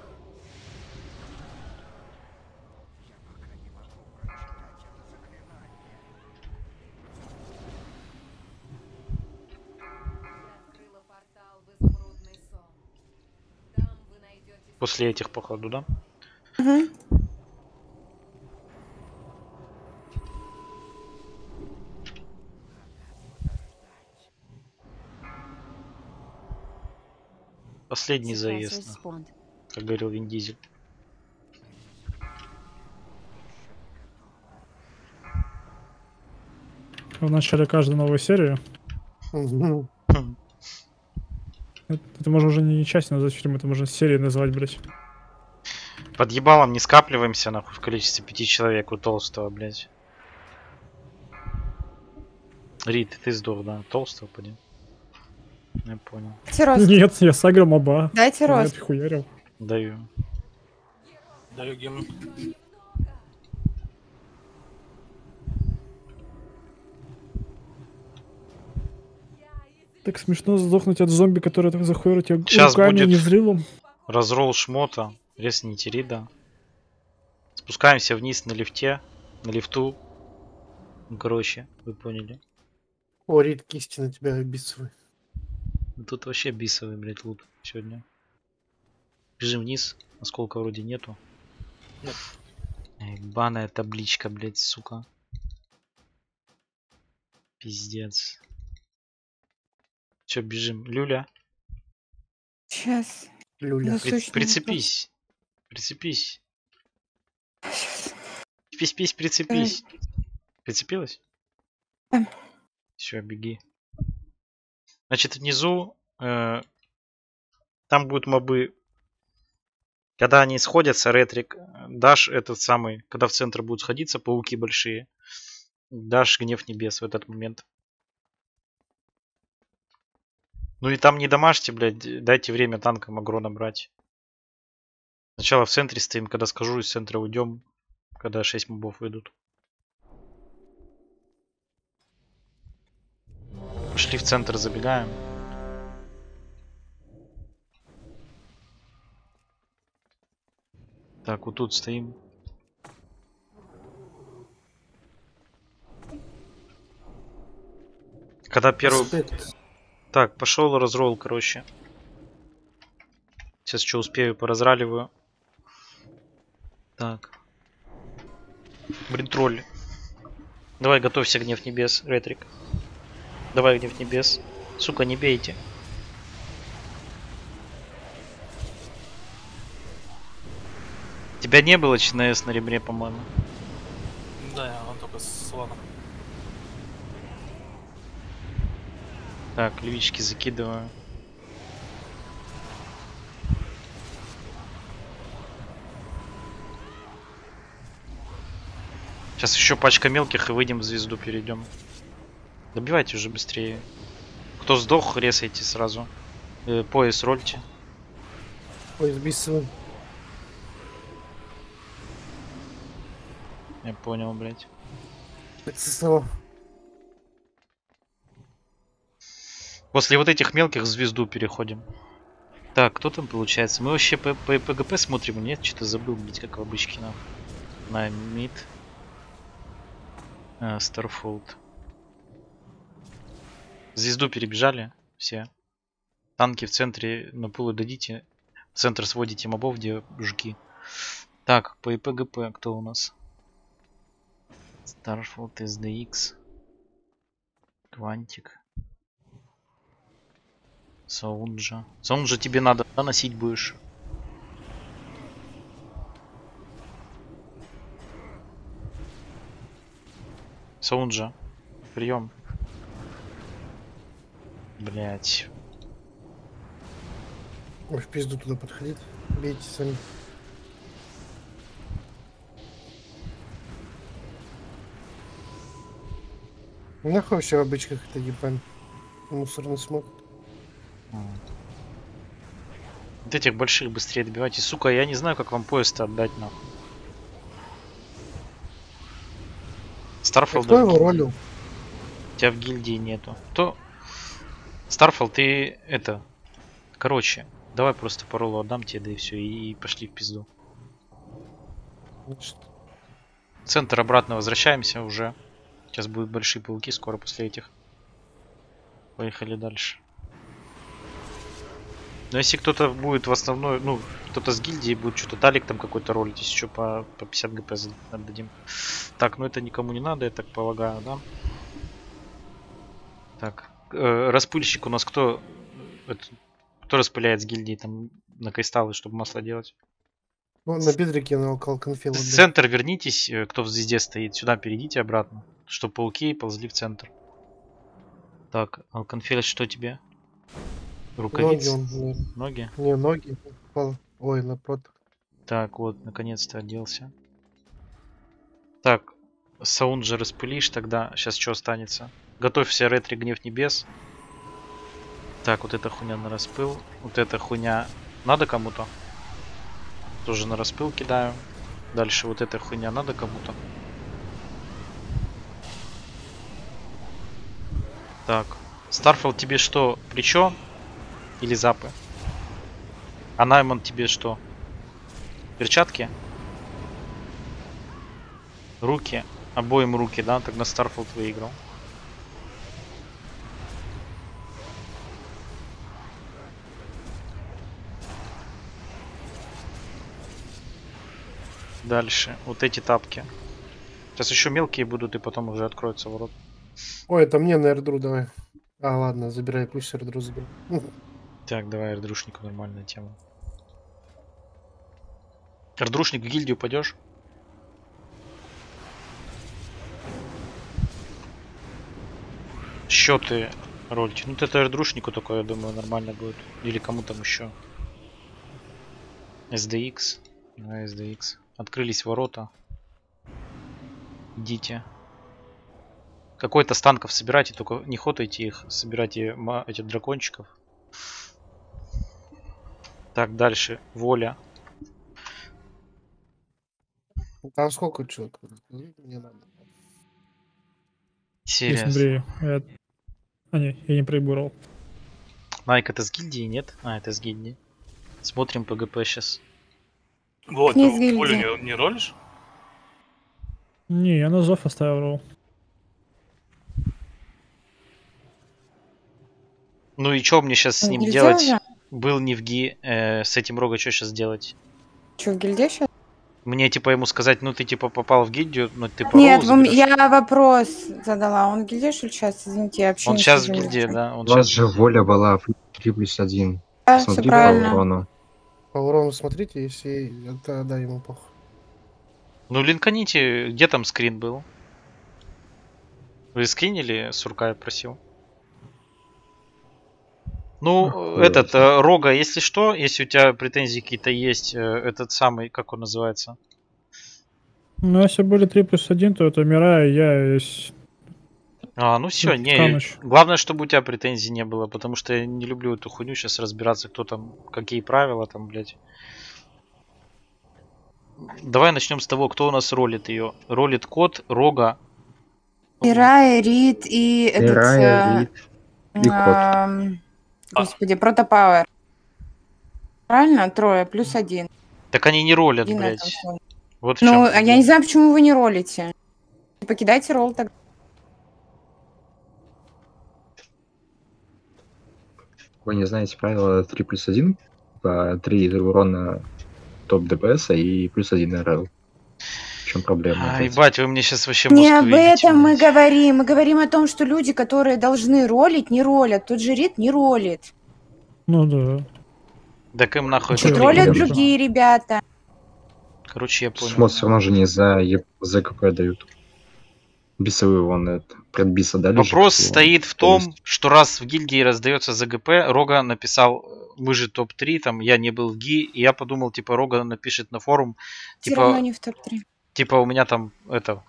Открыла портал в изумрудный сон. Там вы найдете После этих, походу, да? Угу. Последний Suppressors заезд, spawned. как говорил Вин Дизель. В начале каждой новой серии. Мгм. Это можно уже не часть назвать фильм, это можно серией назвать, блять. Под ебалом не скапливаемся, нахуй, в количестве 5 человек у толстого, блядь. Рит, ты сдох, да? Толстого, поди. Я понял. Дайте рост. Нет, я сагрил моба. Дайте Я рост. хуярил. Даю. Даю гимн. Так смешно сдохнуть от зомби, который так захуярит тебя Сейчас руками, будет а не взрывом. разролл шмота. Резните Рида. Спускаемся вниз на лифте. На лифту. Ну, короче, вы поняли. О, Рид, кисти на тебя бисовый. Тут вообще бисовый, блядь, лут сегодня. Бежим вниз. Осколка вроде нету. Нет. Ебаная табличка, блядь, сука. Пиздец. Че, бежим? Люля? Сейчас. Люля. Насущный Прицепись. Прицепись. Пись-пись, прицепись. Прицепилась? Да. Все, беги. Значит, внизу там будут мобы. Когда они сходятся, ретрик, дашь этот самый, когда в центр будут сходиться пауки большие, дашь гнев небес в этот момент. Ну и там не дамажьте, блядь, дайте время танкам агро набрать. Сначала в центре стоим, когда скажу, из центра уйдем, когда 6 мобов выйдут. Пошли в центр, забегаем. Так, вот тут стоим. Когда первый... Аспект. Так, пошел разролл, короче. Сейчас что успею, поразраливаю. Так. Бринтроль. Давай, готовься, гнев небес, ретрик. Давай, гнев небес. Сука, не бейте. Тебя не было ЧНС на ребре, по-моему. Да, он только с ланом. Так, львички закидываю. Сейчас еще пачка мелких и выйдем в звезду, перейдем. Добивайте уже быстрее. Кто сдох, резайте сразу. Пояс рольте. Ой, бисовый. Я понял, блядь. ССО. После вот этих мелких в звезду переходим. Так, кто там получается? Мы вообще по ПГП смотрим, нет? Что-то забыл бить, как в обычке нам. На мид. Старфолд. Звезду перебежали все. Танки в центре на пулы дадите. В центр сводите мобов, где жуки. Так, по ПГП кто у нас? Старфолд, SDX. Квантик. Саунджа. Саунджа тебе надо, да, носить будешь? Саунджа. Прием. Блять. Ой, в пизду туда подходит. Бейте сами. Нахуй вообще в обычках это ебань. Мусорный смог. Вот этих больших быстрее добивайте. Сука, я не знаю, как вам поезд-то отдать, нахуй. Старфилд. Кто его ролил? Тебя в гильдии нету. Кто? Старфилд, ты это... Короче, давай просто по роллу отдам тебе, да и все, и пошли в пизду. В центр обратно возвращаемся уже. Сейчас будут большие пауки скоро после этих. Поехали дальше. Но если кто-то будет в основной, ну, кто-то с гильдии будет что-то талик там какой-то ролить, если еще по 50 гп отдадим. Так, ну это никому не надо, я так полагаю, да? Так, распыльщик у нас кто? Кто распыляет с гильдии там на кристаллы, чтобы масло делать? Ну, на бедрике на алкал конфил. В центр вернитесь, кто в звезде стоит, сюда перейдите обратно, чтобы пауки ползли в центр. Так, Алконфель, что тебе? Рукавицы? Ноги? Не, ноги. Ой, напротив. Так, вот, наконец-то оделся. Так, саунд же распылишь тогда. Сейчас что останется? Готовься, ретри, гнев небес. Так, вот эта хуйня на распыл. Вот эта хуйня надо кому-то? Тоже на распыл кидаю. Дальше вот эта хуйня надо кому-то? Так, Старфилд тебе что, плечо? Или запы? А Найман тебе что? Перчатки? Руки? Обоим руки, да? Тогда Старфилд выиграл. Дальше. Вот эти тапки. Сейчас еще мелкие будут и потом уже откроются ворот. Ой, это мне на эрдру давай. А, ладно, забирай, пусть эрдру забирай. Так, давай эрдрушнику, нормальная тема. Эрдрушник в гильдию пойдешь? Счеты ролите. Ну, это эрдрушнику такое, я думаю, нормально будет. Или кому там еще. SDX. Да, SDX. Открылись ворота. Идите. Какой-то с танков собирайте, только не хотайте их, собирайте этих дракончиков. Так, дальше. Воля. Там сколько человек? Не надо. Серьезно. А, не, я не проиграл. Найк, это с гильдии, нет? А, это с гильдии. Смотрим ПГП сейчас. Вот, ты в волю не ролишь? Не, я на зов оставил ролл. Ну и что мне сейчас с ним Гильдия делать? уже? Был не в ги, с этим рога, что сейчас делать? Че, в гильдии сейчас? Мне типа ему сказать, ну ты типа попал в гильдию, но ты по Нет, роллу заберешь? я вопрос задала. Он в гильдии, что ли, сейчас? Извините, я вообще Он не сейчас в сижу. гильдии, да? Он У вас сейчас... же воля была в 3+1. Да, всё Смотри по правильно. урону. По урону смотрите, если это, да, ему похуй. Ну линканите, где там скрин был? Вы скринили, Сурка я просил? Ну, этот, Рога, если что, если у тебя претензии какие-то есть, этот самый, как он называется? Ну, если были 3+1, то это Мира и я есть. А, ну все, не. Кануч. Главное, чтобы у тебя претензий не было, потому что я не люблю эту хуйню сейчас разбираться, кто там, какие правила там, блядь. Давай начнем с того, кто у нас ролит ее. Ролит кот, Рога. Мира, Рид и Мира, Рид и кот. Господи, Протопауэр. Правильно? Трое, плюс один. Так они не ролят, Один на этом блядь. слое. Вот в Ну, чем а я не знаю, почему вы не ролите. Покидайте ролл тогда. Вы не знаете правила 3+1? По 3 урона топ ДПС и +1 РЛ. В чем проблема? А, ебать, вы мне сейчас вообще Не мозг об выебите, этом мы блядь. говорим. Мы говорим о том, что люди, которые должны ролить, не ролят. Тот же Рид не ролит. Ну да. Так им нахуй Чё это ты Ролят говоришь? другие ребята. Короче, я понял. Шмот все равно же не за КП дают. Бисовые вон это. Предбиса дали же, Вопрос как его, стоит в то том, есть. что раз в гильдии раздается ЗГП, Рога написал, мы же топ-3, там, я не был в ГИ, и я подумал, типа, Рога напишет на форум, Все равно типа, не в топ-3. типа, у меня там, это,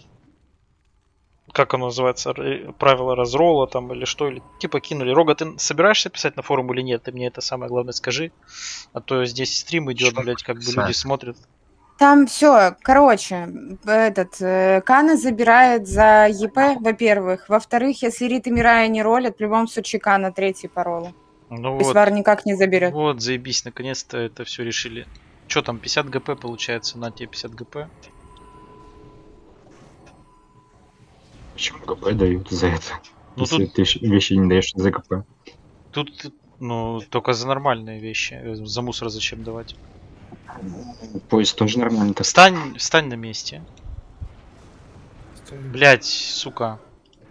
как оно называется, правило разрола там или что, или типа кинули. Рога, ты собираешься писать на форум или нет? Ты мне это самое главное скажи, а то здесь стрим идет, блядь, как бы люди смотрят. Там все, короче, Кана забирает за ЕП, во-первых. Во-вторых, если Рит и Мирая не ролят, в любом случае Кана третий по роллу. Ну То есть вот, Вар никак не заберет. вот, заебись, наконец-то это все решили. Че там, 50 ГП получается, на тебе 50 ГП. Почему ГП дают за это? Ну, если тут- ты вещи не даешь за ГП. Тут, ну, только за нормальные вещи. За мусор зачем давать? Поезд тоже нормально. Встань на месте. Блять, сука.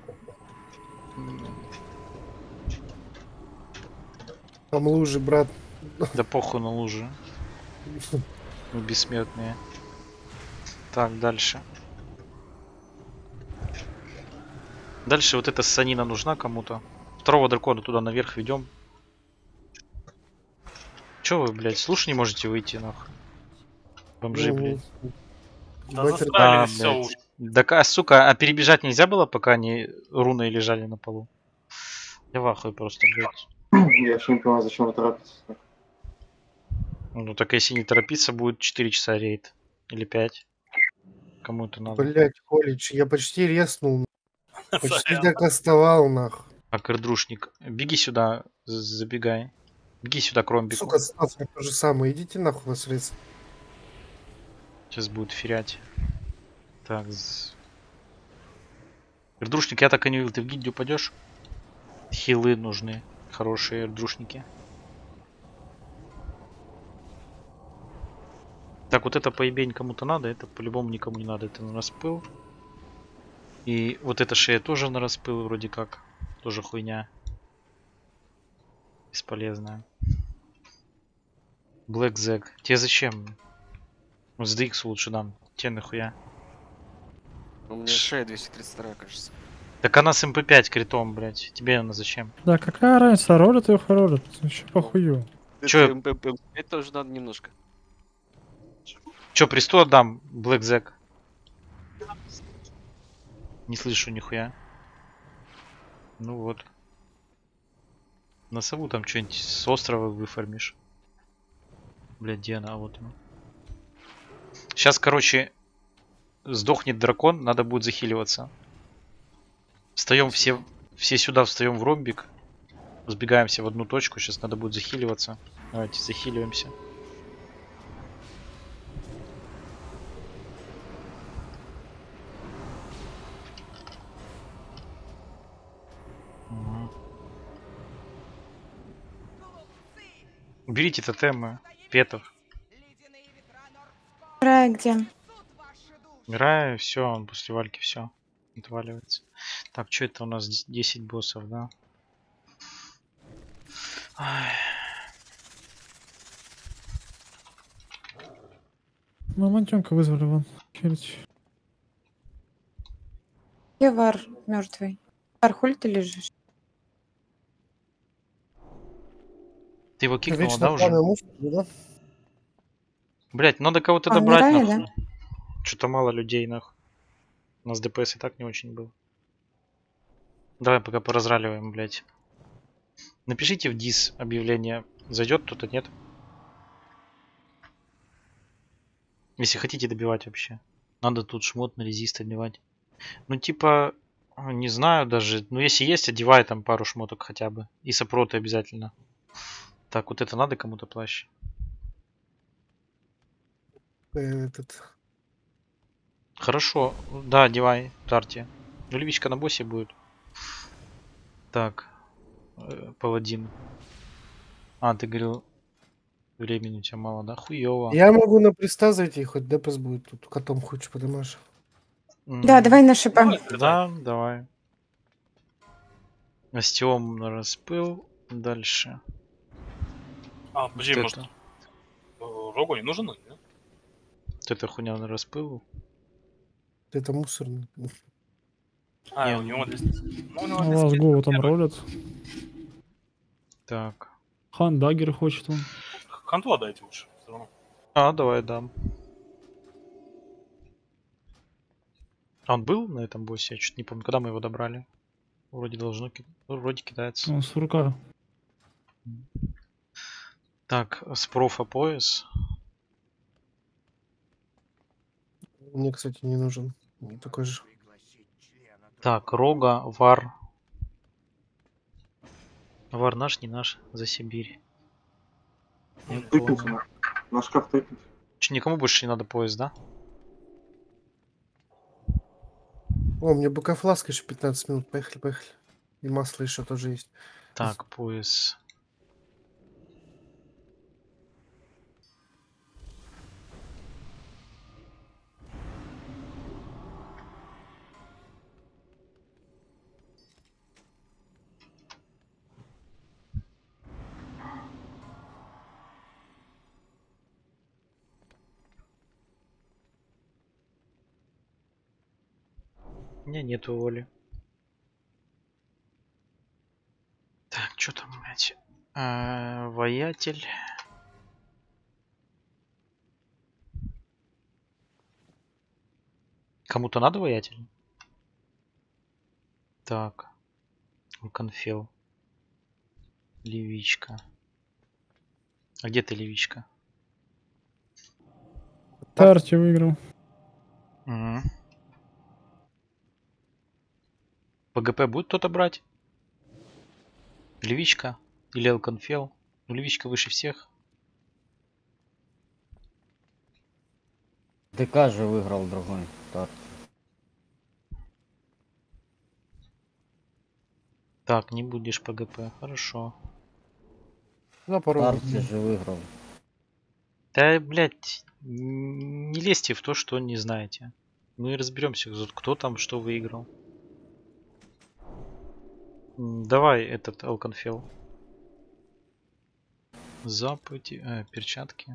Там лужи, брат. Да похуй на лужи. Мы бессмертные. Так, дальше. Дальше вот эта ссанина нужна кому-то. Второго дракона туда наверх ведем. Че вы, блядь, слушай, не можете выйти, нахуй. Бомжи, блядь. Да застряли все блядь. уж. Да, сука, а перебежать нельзя было, пока они руны лежали на полу? Я в ахуе просто, блядь. Я вообще не понимаю, зачем вы торопитесь. Ну так если не торопиться, будет 4 часа рейд. Или 5. Кому это надо? Блять, Колич, я почти резнул. Почти Сорян. докастовал, нахуй. А кырдрушник, беги сюда, забегай. Беги сюда к ромбику. Сука, Стас, то же самое. Идите нахуй вас рез. Сейчас будет ферять. Так. Эрдрушник, я так и не увидел. Ты в гильдию пойдешь? Хилы нужны. Хорошие эрдрушники. Так, вот это поебень кому-то надо, это по-любому никому не надо. Это на распыл. И вот эта шея тоже на распыл вроде как. Тоже хуйня. Бесполезная. Black Zeg. Тебе зачем? Ну, с DX лучше дам. Тебе нахуя? У меня шея 232, кажется. Так она с МП5 критом, блять. Тебе она зачем? Да какая разница, ролит их ролит. Еще похую. Чё? Это тоже надо немножко. Чё, престол отдам, Black Zeg? Не слышу нихуя. Ну вот. На сову там что-нибудь с острова выформишь. Блядь, где она? Вот она. Сейчас, короче, сдохнет дракон, надо будет захиливаться. Встаем все сюда, встаем в ромбик. Сбегаемся в одну точку, сейчас надо будет захиливаться. Давайте захиливаемся. Уберите тотемы, петов. Мирая где? Мирая, все, он после вальки все отваливается. Так, что это у нас 10 боссов, да? Ай. Ну, мантенка вызвали вон. Хилить. Где Вар мертвый? Вар, хули ты лежишь? Ты его кикнула, Вечно да, уже? пьяная музыка, да? Блять, надо кого-то А, добрать, Мирая, нахуй. Что-то мало людей, нахуй. У нас ДПС и так не очень был. Давай пока поразраливаем, блять. Напишите в дис объявление. Зайдет кто-то, нет? Если хотите добивать вообще. Надо тут шмот на резист одевать. Ну типа, не знаю даже. Ну если есть, одевай там пару шмоток хотя бы. И сопроты обязательно. Так, вот это надо кому-то плащ? Этот... Хорошо, да, одевай, Тарти. Ну, левичка на боссе будет. Так, паладин. А, ты говорил, времени у тебя мало, да? Хуёво. Я могу на приста зайти, хоть ДПС будет тут. Котом хочешь, подымаешь. Да, давай на шипа. Да, давай. Остиом распыл. Дальше. А, подожди, Вот может... это. Рогу не нужен? Нет? Вот эта хуйня на распыл. Это мусорный. А, Не, у него... Ну, у него А вас Гоу там ролят. Так. Хан Даггер хочет он. Ханту отдайте лучше. Все равно. А, давай дам. А он был на этом боссе? Я чуть не помню, когда мы его добрали. Вроде должно вроде кидается. Он с рука. Так, с профа пояс. Мне, кстати, не нужен. Такой же. Так, рога, вар. Вар наш, не наш, за Сибирь. Я Тыкнуть понял. на шкаф тыкнуть. Че, никому больше не надо пояс, да? О, мне БК фласка еще 15 минут. Поехали, поехали. И масло еще тоже есть. Так, пояс. У меня нету воли. Так, что там, блядь? Воятель. Кому-то надо воятель? Так. Конфел. Левичка. А где ты, левичка? Тарти выиграл. Угу. ПГП будет кто-то брать? Левичка или Элконфел? Ну, левичка выше всех. ДК же выиграл другой. Тарт. Так, не будешь ПГП. Хорошо. Тарти же выиграл. Да, блядь, не лезьте в то, что не знаете. Мы разберемся, кто там что выиграл. Давай этот Элконфел. Запыти, перчатки.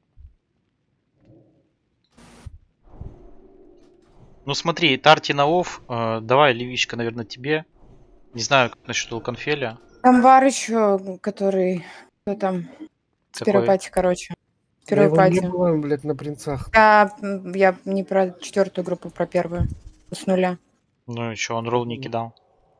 Ну смотри, Тарти на офф. Давай, левичка, наверное, тебе. Не знаю, как насчет Элконфеля. Там вар еще, который... Кто там? С Какой? первой пати, короче. С Мы первой его пати. не бываем, блядь, на принцах. Я не про четвертую группу, про первую. С нуля. Ну и что, он ролл не кидал.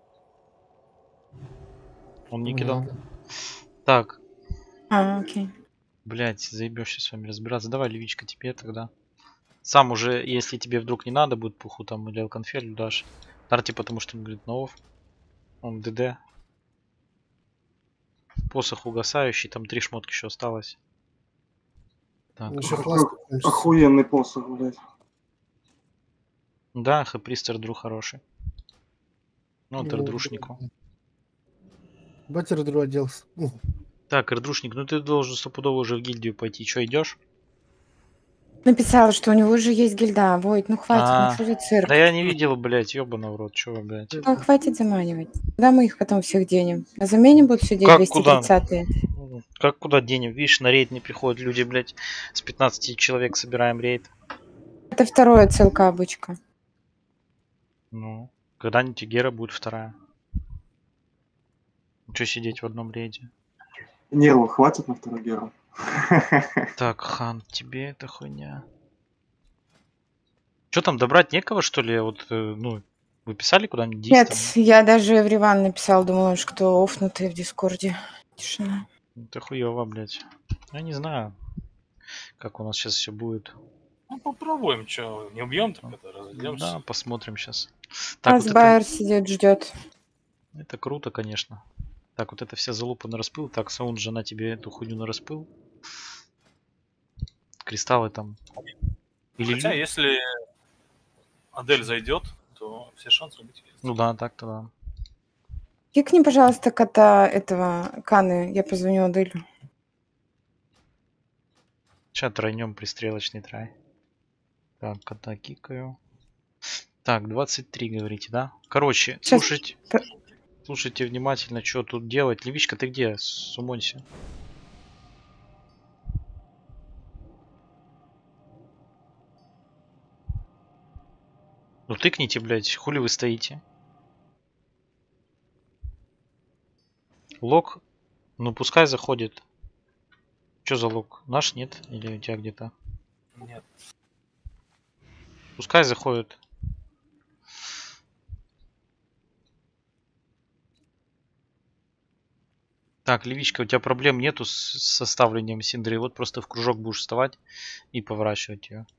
Он не кидал. Так. А, окей. Блять, заебешься с вами разбираться. Давай, левичка, тебе тогда. Сам уже, если тебе вдруг не надо будет пуху там или Элконфель дашь. Тарти, потому что он говорит нов. Он ДД. Посох угасающий, там 3 шмотки еще осталось. Так. Охуенный посох, блядь. Да, хэпристер друг хороший. Ну, вот эрдрушнику. Батер друг оделся. Так, эрдрушник, ну ты должен стопудово уже в гильдию пойти. Че, идешь? Написала, что у него уже есть гильда. Войт, ну хватит, ну что за цирк? Да я не видел, блять, ёбаный в рот, чего, блять. Ну, хватит заманивать. Куда мы их потом всех денем? На замене будут сидеть Как куда? 230-е. Как куда денем? Видишь, на рейд не приходят люди, блять. С 15 человек собираем рейд. Это второе целка бычка. Ну, когда-нибудь и Гера будет вторая. Че сидеть в одном рейде? Нервов хватит на вторую геру. Так, Хан, тебе эта хуйня. Что там, добрать некого, что ли? Вот, ну, вы писали куда-нибудь? Нет, я даже в Риван написал, думаю, что офнутые в Дискорде. Тишина. Это хуёво, блять. Я не знаю, как у нас сейчас все будет. Ну попробуем, что, не убьем, так это разойдемся. Да, посмотрим сейчас. Асбайер сидит, ждет. Это круто, конечно. Так, вот это вся залупа на распыл. Так, саунд же на тебе эту хуйню на распыл. Кристаллы там. Или Хотя, если Адель зайдет, то все шансы убить есть. Ну да, так-то да. Кикни, пожалуйста, кота этого Каны. Я позвоню Аделю. Сейчас тройнем пристрелочный трай. Так, кота кикаю. Так, 23 говорите, да? Короче, Сейчас. слушайте внимательно, что тут делать. Левичка, ты где? Сумонься. Ну тыкните, блядь, хули вы стоите? Лог? Ну пускай заходит. Что за лог? Наш нет? Или у тебя где-то? Нет. Пускай заходит. Так, Левичка, у тебя проблем нету с составлением Синдры. Вот просто в кружок будешь вставать и поворачивать ее.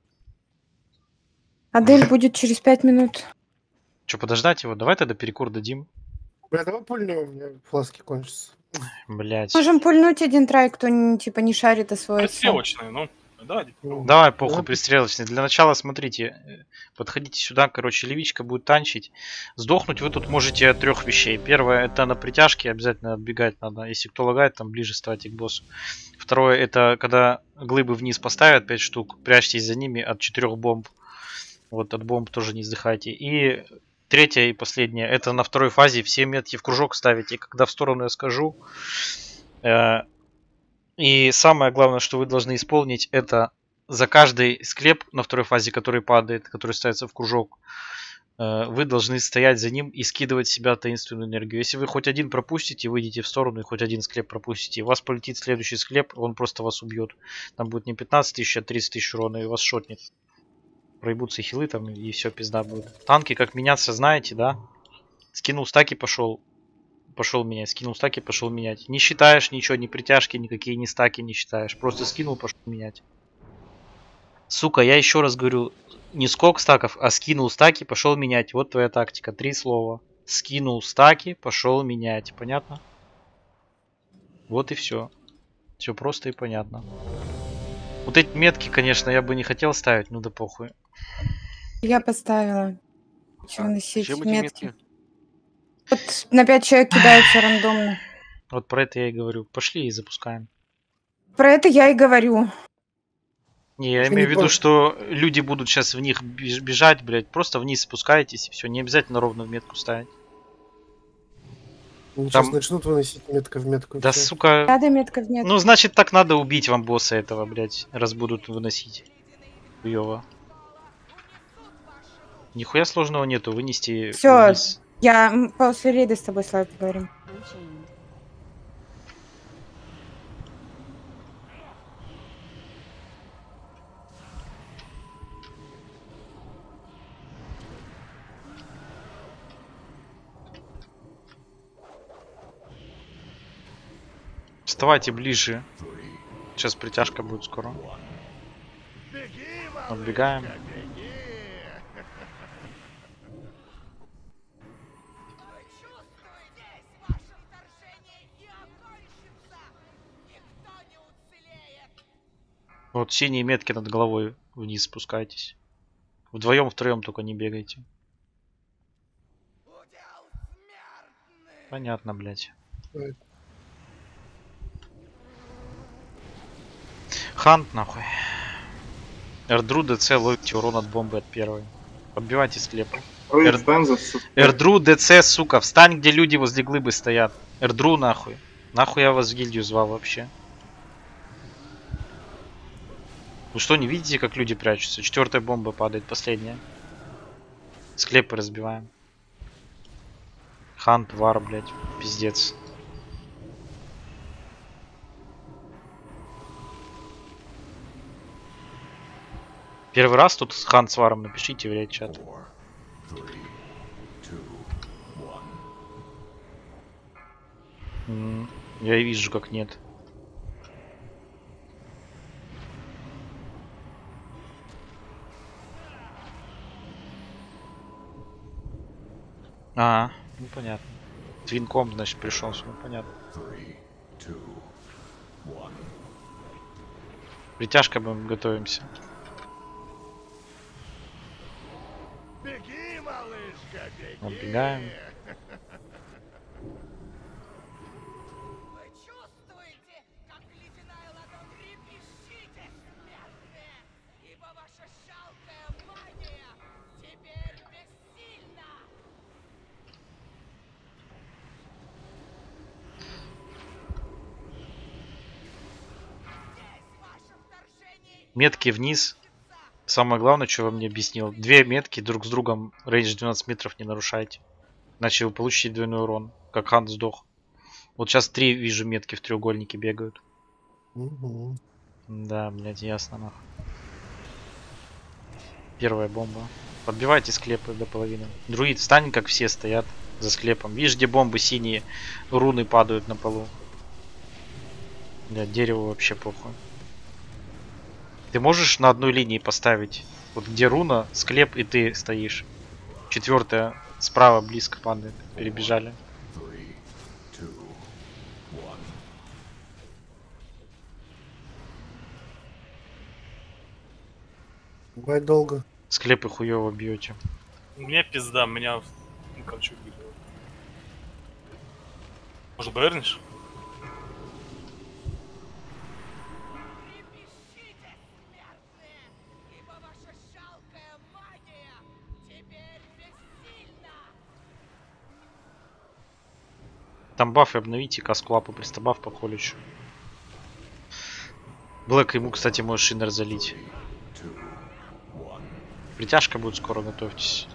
Адель будет через 5 минут. Че, подождать его? Давай тогда перекур дадим. Бля, давай пульнем, у меня фласки кончатся. Блять. Можем пульнуть один трай, кто типа не шарит освоиться. Пристрелочные, ну. Да, Давай, похуй, пристрелочный. Для начала, смотрите, подходите сюда, короче, Левичка будет танчить. Сдохнуть вы тут можете от 3 вещей. Первое, это на притяжке обязательно отбегать надо. Если кто лагает, там ближе ставьте к боссу. Второе, это когда глыбы вниз поставят 5 штук, прячьтесь за ними от 4 бомб. Вот от бомб тоже не сдыхайте. И третье и последнее, это на второй фазе все метки в кружок ставите. Когда в сторону я скажу... И самое главное, что вы должны исполнить, это за каждый склеп на второй фазе, который падает, который ставится в кружок, вы должны стоять за ним и скидывать с себя таинственную энергию. Если вы хоть один пропустите, выйдете в сторону и хоть один склеп пропустите, у вас полетит следующий склеп, он просто вас убьет. Там будет не 15 тысяч, а 30 тысяч урона, и вас шотнет. Проебутся хилы там, и все, пизда будет. Танки как меняться знаете, да? Скинул стаки, пошел менять, скинул стаки, пошел менять. Не считаешь ничего, ни притяжки, никакие ни стаки не считаешь. Просто скинул, пошел менять. Сука, я еще раз говорю, не скок стаков, а скинул стаки, пошел менять. Вот твоя тактика. 3 слова. Скинул стаки, пошел менять. Понятно? Вот и все. Все просто и понятно. Вот эти метки, конечно, я бы не хотел ставить, ну да похуй. Я поставила. Чего носить Чем эти метки? Вот на 5 человек кидаются рандомно. Вот про это я и говорю. Пошли и запускаем. Про это я и говорю. Не, я имею в виду, что люди будут сейчас в них бежать, блядь. Просто вниз спускаетесь и все. Не обязательно ровно в метку ставить. Они сейчас начнут выносить метка в метку. Да, сука. Надо метка в метку. Ну, значит, так надо убить вам босса этого, блядь. Раз будут выносить. Хуёво. Нихуя сложного нету. Вынести Все. вниз. Я после рейда с тобой, Слава, поговорим. Вставайте ближе. Сейчас притяжка будет скоро. Отбегаем. Вот синие метки над головой вниз спускайтесь. Вдвоем, втроем только не бегайте. Понятно, блядь. Хант, нахуй. Эрдру, ДЦ, ловите урон от бомбы от первой. Подбивайте склепы. Эрдру, ДЦ, сука, встань, где люди возле глыбы стоят. Эрдру, нахуй. Нахуй я вас в гильдию звал вообще. Вы что, не видите, как люди прячутся? 4-я бомба падает, последняя. Склепы разбиваем. Хант, вар, блядь, пиздец. Первый раз тут с Хант с варом напишите в чат. Я и вижу, как нет. Ну понятно. Твинком, значит, пришел, все понятно. Притяжка, мы готовимся. Беги, малышка, беги. Отбегаем. Вы чувствуете, как ледяная ладонь трепещите, смертные, ибо ваша жалкая магия теперь бессильна. Метки вниз. Самое главное, что вам не объяснил. Две метки друг с другом рейндж 12 метров не нарушайте. Иначе вы получите двойной урон. Как Хант сдох. Вот сейчас 3 вижу метки в треугольнике бегают. Угу. Да, блядь, ясно нахуй. Первая бомба. Подбивайте склепы до половины. Друид, встань, как все стоят за склепом. Видишь, где бомбы синие, руны падают на полу. Блядь, дерево вообще похуй. Ты можешь на одной линии поставить, вот где руна, склеп и ты стоишь. Четвертая справа близко падает. Перебежали. Бывает долго. Склепы хуёво бьете. У меня пизда, меня... Ну, короче, убили. Может, бэрнишь? Там бафы обновите, каску лапу пристабав по количу. Блэк ему, кстати, можешь шинер залить. Притяжка будет скоро, готовьтесь.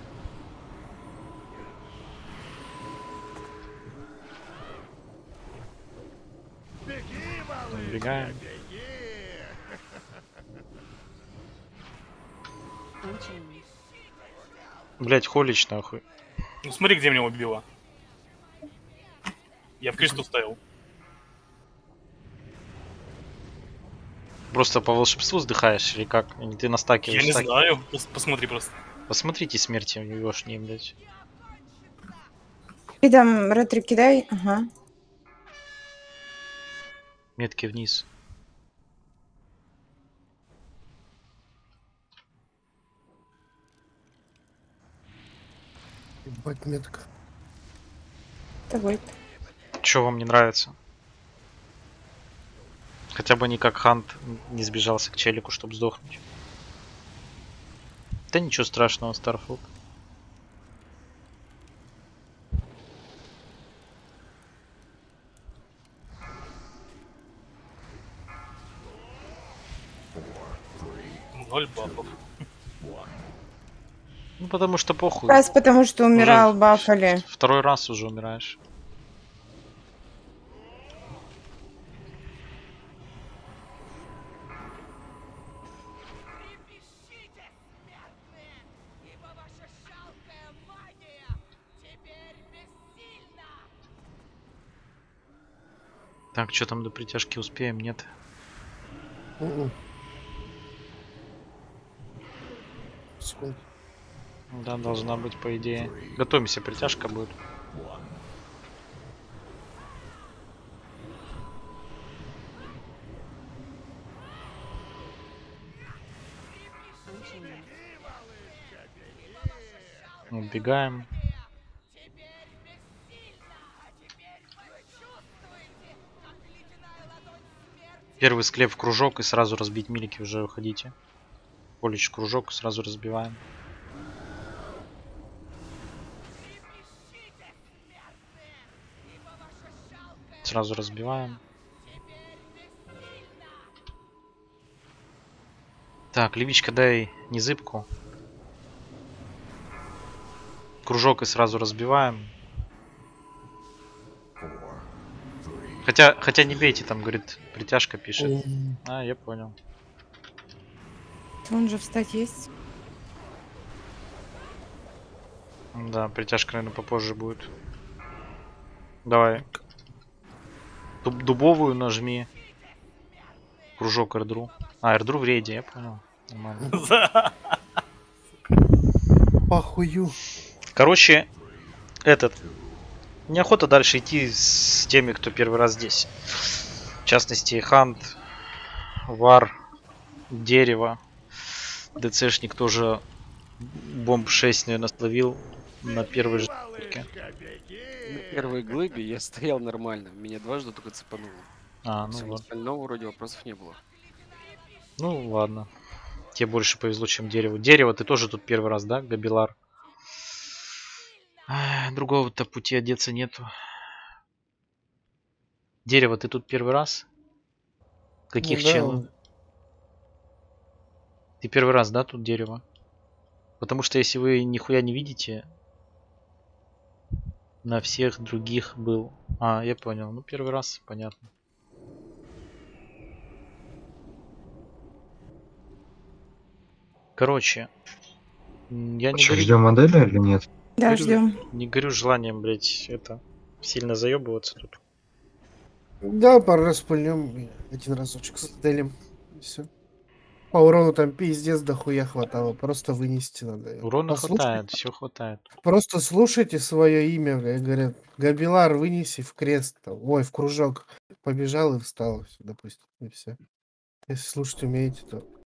Убегаем. Блять, холич нахуй. Ну смотри, где меня убило. Я в кресту стоял. Просто по волшебству сдыхаешь или как? Или ты на стаке? Я не знаю, посмотри просто. Посмотрите смерти егошние, блять. И там ретро кидай, ага. Метки вниз. Ебать метка. Давай. Чё вам не нравится? Хотя бы не как Хант не сбежался к челику, чтобы сдохнуть. Да ничего страшного, Старфолк. Ноль бафов. Ну потому что похуй. Раз потому что умирал, уже бафали. Второй раз уже умираешь. Так, что там до притяжки успеем? Нет. Секунд. Да, должна быть, по идее. Готовимся, притяжка будет. Убегаем. Первый склеп в кружок и сразу разбить милики, уже выходите. Полич кружок и сразу разбиваем. Сразу разбиваем. Так, Левичка, дай незыбку. Кружок и сразу разбиваем. Хотя не бейте, там, говорит, притяжка пишет. А, я понял. Он же встать есть. Да, притяжка, наверное, попозже будет. Давай. Дубовую нажми. Кружок эрдру. А, эрдру в рейде, я понял. Нормально. Похую. Короче, этот. Неохота дальше идти с теми, кто первый раз здесь. В частности, Хант, Вар, Дерево. ДЦшник тоже бомб 6, наверное, словил на первой же ***ке. На первой глыбе я стоял нормально. Меня дважды только цепануло. А, ну Всё, вот. остального вроде вопросов не было. Ну ладно. Тебе больше повезло, чем Дереву. Дерево, ты тоже тут первый раз, да, Габилар? Другого-то пути одеться нету. Дерево, ты тут первый раз? Каких Ну да. челов? Ты первый раз, да, тут дерево? Потому что если вы нихуя не видите, на всех других был. А, я понял. Ну, первый раз, понятно. Короче, я не Что, горю... ждем модели или нет? Да, горю- ждем. Не горю желанием, блять, это сильно заебываться тут. Да, пару раз пульнем, один разочек заделим. И все. По урону там пиздец дохуя хватало. Просто вынести надо. её. Урона Послушайте- хватает, все хватает. Просто слушайте свое имя, бля, говорят, Габилар, вынеси в крест, там, ой, в кружок. Побежал и встал, всё, допустим, и все. Если слушать умеете, то